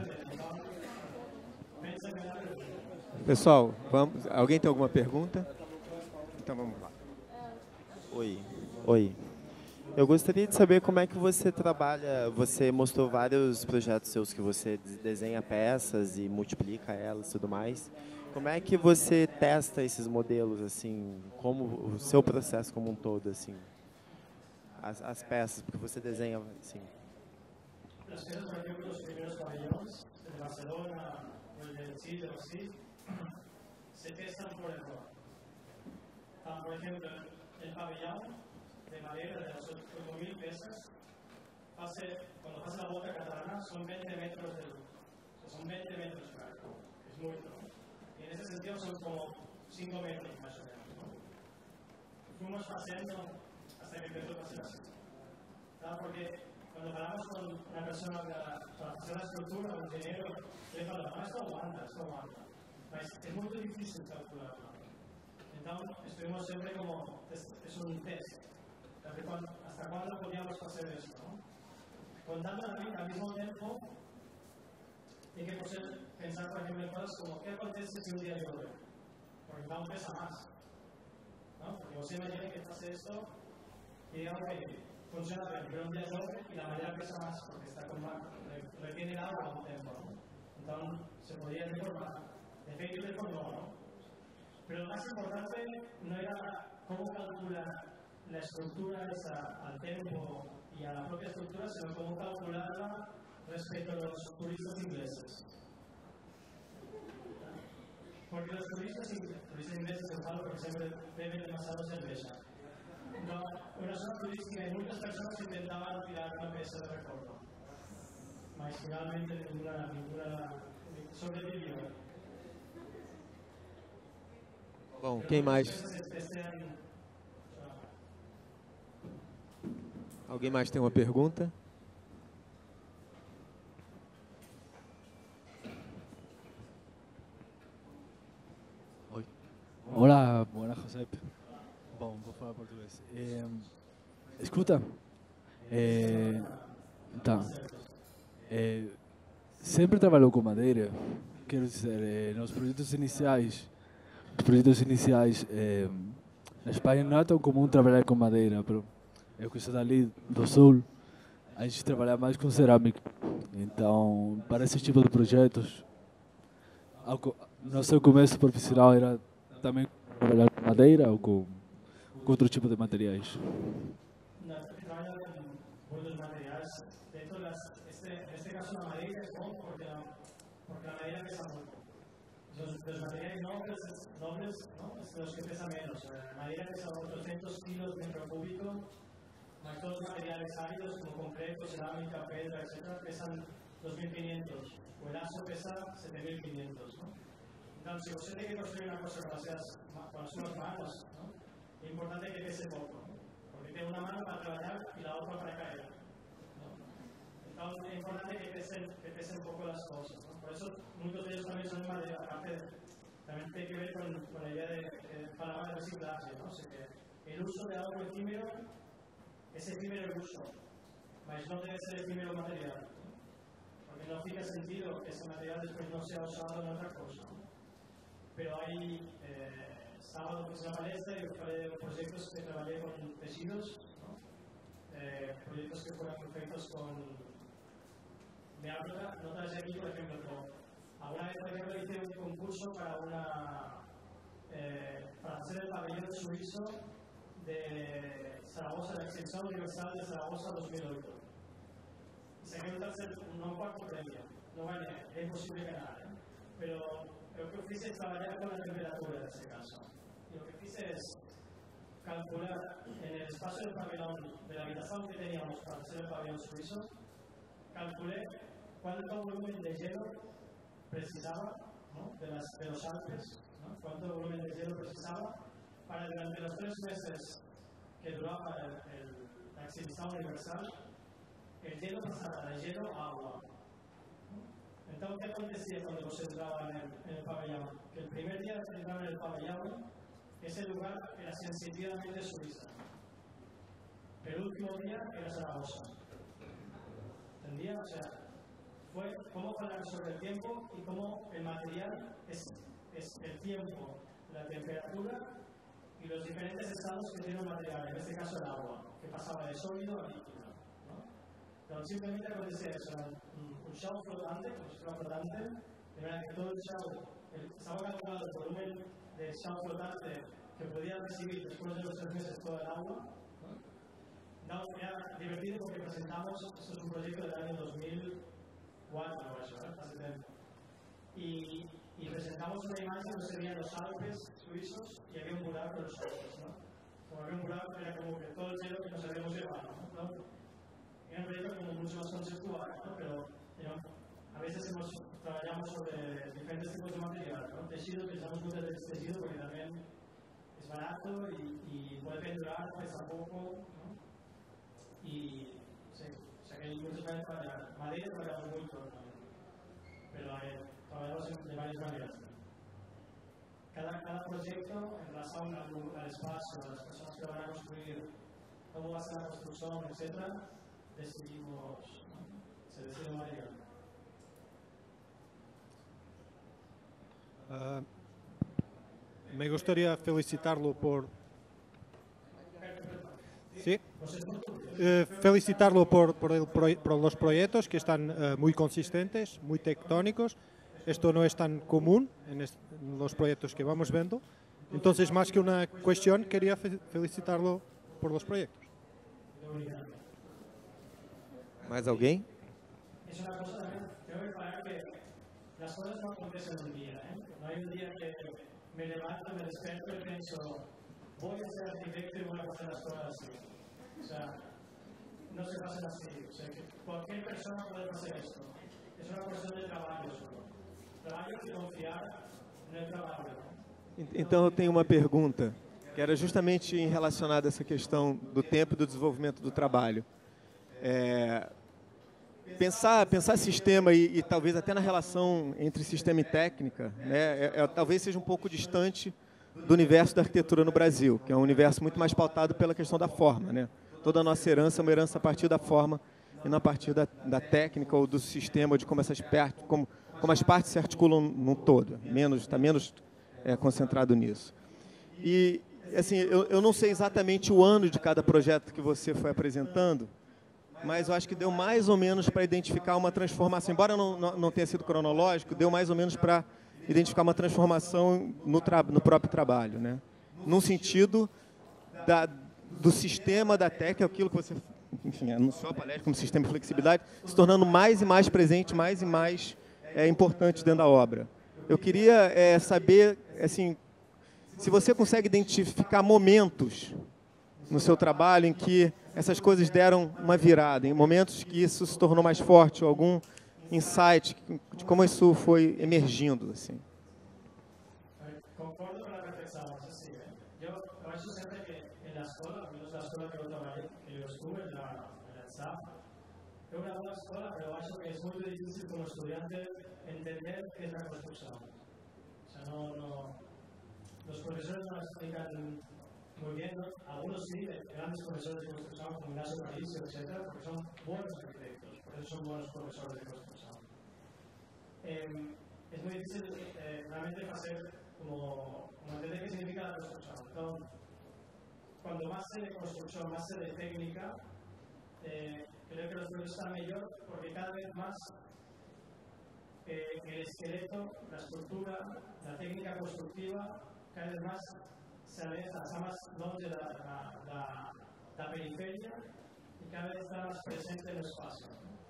Pessoal, vamos. Alguém tem alguma pergunta? Então vamos lá. Oi, oi. Eu gostaria de saber como é que você trabalha. Você mostrou vários projetos seus que você desenha peças e multiplica elas e tudo mais. Como é que você testa esses modelos, assim, como o seu processo como um todo, assim, as, as peças, porque você desenha, assim. Las peças, por ejemplo, los primeros pabellones de Barcelona o el de Chile o así, se testan por error. Como por ejemplo, el pabellón de madera de las ocho mil pesas, hace, cuando hace la boca catalana, son veinte metros de luz. O sea, son veinte metros de largo. Es mucho. Y en ese sentido son como cinco metros más o menos, ¿no? Fuimos paseando hasta que empezó a ser así. ¿Verdad? Porque cuando hablamos con una persona para, para hacer la estructura, un ingeniero, le falamos, ah, esto aguanta, esto aguanta. Es, es muy difícil calcularlo. Entonces, estuvimos siempre como, es, es un test. ¿Hasta cuándo podíamos hacer esto? ¿No? Contando también al mismo tiempo, hay que pensar, por ejemplo, en cosas como ¿qué acontece si un día llueve? Porque aún pesa más. ¿No? Porque vos imagináis que pase esto y digamos que funciona bien, pero un día llueve y la madera pesa más porque está con más, retiene el agua a un tiempo. ¿No? Entonces se podría deformar. De hecho, deformó, ¿no? Pero lo más importante no era cómo calcular la estructura esa al tiempo y a la propia estructura, sino cómo calcularla respecto a los turistas ingleses. Porque los turistas, turistas ingleses se enfadan porque siempre beben demasiado cerveza. No, una zona turística y muchas personas intentaban tirar una pieza de recordo. Mas finalmente ninguna, ninguna sobrevivió. Bom, quem mais? Alguém mais tem uma pergunta? Oi. Olá, buenas, José. Bom, vou falar português. É, escuta, é, tá. É, sempre trabalhou com madeira? Quero dizer, é, nos projetos iniciais, os projetos iniciais, é, na Espanha não é tão comum trabalhar com madeira, mas eu que sou dali do sul, a gente trabalha mais com cerâmica. Então, para esse tipo de projetos, ao, no seu começo profissional era também trabalhar com madeira ou com, com outro tipo de materiais? Trabalha con buenos materiales. Dentro de las, este, en este caso la madera es bom porque la, porque la madera pesa mucho. Los, los materiales nobles, nobles ¿no? Es los que pesan menos. La madera pesa ochocientos kilos metro cúbico, más todos los materiales áridos como concreto, cerámica, pedra, etcétera, pesan dos mil quinientos. O el aso pesa siete mil quinientos. ¿no? Entonces, si usted tiene que construir una cosa con las, con las unas manos, ¿no? Es importante que pese poco. ¿no? Porque tiene una mano para trabajar y la otra para caer. ¿no? Entonces es importante que pesen, que pesen un poco las cosas. ¿no? Por eso muchos de ellos también son de madera. Aparte, también tiene que ver con, con la idea de, de palabra de reciclaje. ¿no? O sea que el uso de algo efímero es efímero el uso, pero no debe ser efímero material. ¿no? Porque no tiene sentido que ese material después no sea usado en otra cosa. ¿no? Pero hay... Eh, sábado que se llama Palestra y de proyectos que trabajé con tejidos, ¿no? eh, proyectos que fueron perfectos con... Me hablo de notas de aquí, por ejemplo, con... alguna vez, por ejemplo, hice un concurso para una... Eh, para hacer el pabellón suizo de Zaragoza, la extensión universal de Zaragoza dos mil ocho. Y saqué un tercer, no un cuarto premio, no gané, es imposible ganar, ¿eh? Pero lo que hice es trabajar con la temperatura en este caso. Y lo que hice es calcular en el espacio del pabellón, de la habitación que teníamos para hacer el pabellón suizo, calculé cuánto volumen de hielo precisaba, ¿no? de, las, de los Alpes, ¿no? cuánto volumen de hielo precisaba para durante los tres meses que duraba el, el, la exhibición universal, el hielo pasara de hielo a agua. ¿no? Entonces, ¿qué acontecía cuando se entraba en el, en el pabellón? Que el primer día que entraba en el pabellón, ese lugar era sensitivamente Suiza. El último día era Zaragoza. ¿Entendía? O sea, fue cómo hablar sobre el tiempo y cómo el material es, es el tiempo, la temperatura y los diferentes estados que tiene el material, en este caso el agua, que pasaba de sólido a líquido. ¿no? Pero simplemente acontecía eso, un, un show flotante, como si fuera flotante, de manera que todo el show, el, estaba calculado el volumen de show flotante que podía recibir después de los tres meses todo el agua. ¿no? No, era divertido porque presentamos, esto es un proyecto del año dos mil cuatro, o eso, ¿eh? hace tiempo. Y, y presentamos una imagen que se veían los Alpes suizos y había un mural con los Alpes. ¿no? Como había un mural, era como que todo el hielo que nos habíamos llevado. ¿no? ¿no? Era un proyecto como mucho más conceptual, ¿no? pero you know, a veces hemos, trabajamos sobre diferentes tipos de material. ¿no? Tejido, utilizamos mucho de tejido porque también es barato y, y puede pendurar, pesa poco. ¿no? Y sí, o sea que hay muchos medios para trabajar. Madera trabajamos mucho también, pero hay, trabajamos de varias maneras. Cada, cada proyecto en relación al, al espacio, a las personas que van a construir, cómo va a ser la construcción, etcétera, decidimos, ¿no? se decide María. Uh, me gustaría felicitarlo por... Sí. Uh, felicitarlo por, por, el, por los proyectos que están uh, muy consistentes, muy tectónicos. Esto no es tan común en, est en los proyectos que vamos viendo. Entonces, más que una cuestión, quería fe felicitarlo por los proyectos. ¿Más alguien? Es una cosa también, tengo que parar que las cosas no acontecen un día. ¿eh? No hay un día que me levanto, me despierto y pienso, voy a ser arquitecto y voy a hacer las cosas así. O sea, no se pasa así. O sea, que cualquier persona puede hacer esto. Es una cuestión de trabajo solo. Trabajo y confiar en el trabajo. ¿no? Então eu tenho uma pergunta, que era justamente em relacionada a essa questão do tempo e do desenvolvimento do trabalho. É, pensar, pensar sistema e, e talvez até na relação entre sistema e técnica, né, é, é, talvez seja um pouco distante do universo da arquitetura no Brasil, que é um universo muito mais pautado pela questão da forma, né? Toda a nossa herança é uma herança a partir da forma e não a partir da, da técnica ou do sistema, ou de como essas partes, como, como as partes se articulam num todo. Menos, está menos é, concentrado nisso. E, assim, eu, eu não sei exatamente o ano de cada projeto que você foi apresentando, mas eu acho que deu mais ou menos para identificar uma transformação. Embora não, não, não tenha sido cronológico, deu mais ou menos para identificar uma transformação no, tra no próprio trabalho, né? Num sentido da, do sistema, da técnica, aquilo que você, enfim, anunciou a palestra como sistema de flexibilidade, se tornando mais e mais presente, mais e mais é, importante dentro da obra. Eu queria é, saber, assim, se você consegue identificar momentos no seu trabalho em que essas coisas deram uma virada, em momentos que isso se tornou mais forte, ou algum insight de como isso foi emergindo, assim. Concordo con la perfección, eso sí. ¿eh? Yo, yo acho siempre que en la escuela, al menos la escuela que yo trabajé, que yo estuve en la, en la S A F, es una buena escuela, pero acho que es muy difícil como estudiante entender qué es la construcción. O sea, no, no, los profesores no la explican muy bien, ¿no? Algunos sí, grandes profesores de construcción, como Ignacio Paricio, etcétera, porque son buenos arquitectos, por eso son buenos profesores de construcción. Eh, es muy difícil eh, realmente hacer como, como entender qué significa la construcción. Entonces, cuando más sé de construcción, más sé de técnica, eh, creo que los proyectos están mejor porque cada vez más eh, el esqueleto, la estructura, la técnica constructiva, cada vez más se aleja, está más longe de la, la, la, la periferia y cada vez está más presente en el espacio.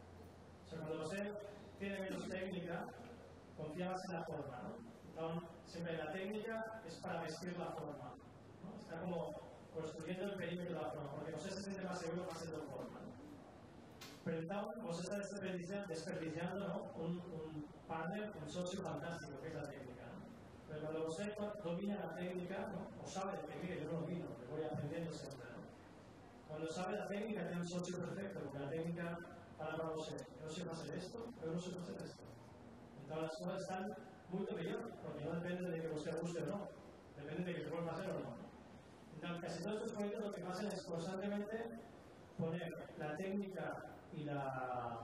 O sea, cuando usted tiene menos técnica, confía más en la forma, ¿no? Entonces, siempre la técnica es para vestir la forma, ¿no? Está como construyendo el perímetro de la forma, porque usted se siente más seguro haciendo forma, ¿no? Pero entonces, usted está desperdiciando, desperdiciando, ¿no? un, un partner, un socio fantástico, que es la técnica, ¿no? Pero cuando usted domina la técnica, ¿no? O sabe de técnica, yo no domino, me voy aprendiendo siempre, ¿no? Cuando sabe la técnica, tiene un socio perfecto, porque la técnica para para usted, yo no sé hacer esto, pero no sé hacer esto. Entonces las cosas están muy mejor, porque no depende de que usted guste o no, depende de que se pueda hacer o no. Entonces casi todos estos proyectos lo que hacen es constantemente poner la técnica y la,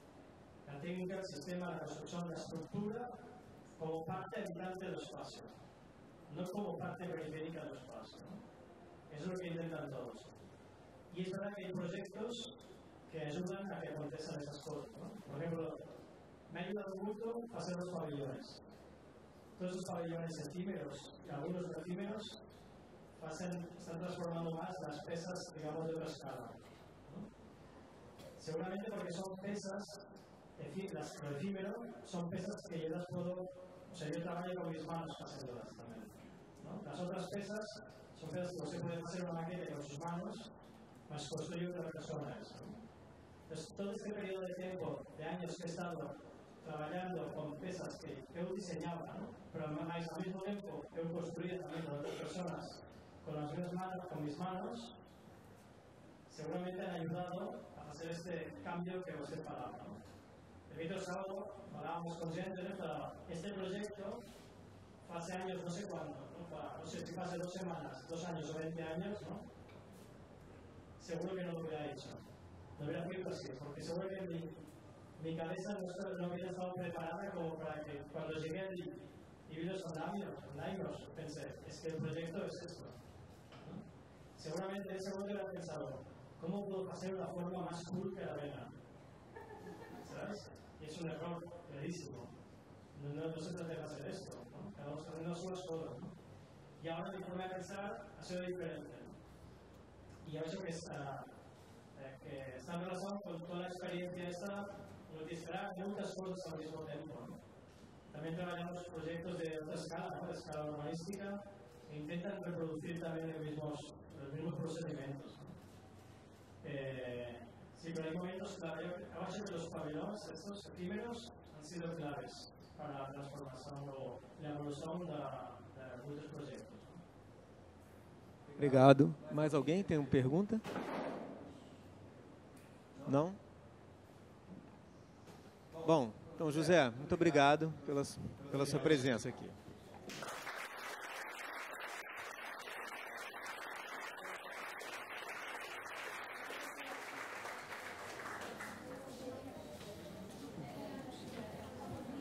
la técnica, el sistema, la construcción, la estructura como parte habitante del espacio, no como parte periférica del espacio, ¿no? Eso es lo que intentan todos. Y es verdad que hay proyectos que ayudan a que acontezcan esas cosas, ¿no? Por ejemplo, me ha ayudado mucho a hacer los pabellones. Todos esos pabellones efímeros, y algunos efímeros, pasan, están transformando más las pesas, digamos, de otra escala, ¿no? Seguramente porque son pesas, las, lo efímero, son pesas que yo las puedo, o sea, yo trabajo con mis manos haciéndolas también, ¿no? Las otras pesas son pesas que usted puede hacer una maqueta con sus manos, más construye otra persona eso, ¿no? Entonces, todo este periodo de tiempo, de años que he estado trabajando con pesas que yo diseñaba, ¿no? Pero al mismo tiempo yo construía también con otras personas con las mismas manos, con mis manos, seguramente han ayudado a hacer este cambio que usted falaba, ¿no? El otro sábado hablábamos con gente, ¿no? Para este proyecto, hace años, no sé cuándo, ¿no? Para, no sé si hace dos semanas, dos años o veinte años, ¿no? Seguro que no lo hubiera hecho. No hubiera feito así, porque seguro que mi, mi cabeza no, no hubiera estado preparada como para que cuando llegué allí y vi los andamios, andamios, pensé, es que el proyecto es esto, ¿no? Seguramente en ese momento hubiera pensado, ¿cómo puedo hacer una forma más cool que la arena? ¿Sabes? Y es un error clarísimo. No, no, no se trata de hacer esto, ¿no? Cada uno está haciendo sus cosas, ¿no? Y ahora mi forma de pensar ha sido diferente, ¿no? Y a veces que está, eh, que está en relación con toda la experiencia esta, uno tiene que esperar muchas cosas al mismo tiempo, ¿no? También trabajamos proyectos de otra escala, ¿no? De escala urbanística, que intentan reproducir también los mismos, los mismos procedimientos, ¿no? Eh, sí, pero hay momentos clave. Yo acho que los pabellones, estos efímeros, han sido claves para la transformación o la evolución de la, para muitos projetos. Obrigado. Mais alguém tem uma pergunta? Não? Bom, então, José, muito obrigado pela, pela sua presença aqui.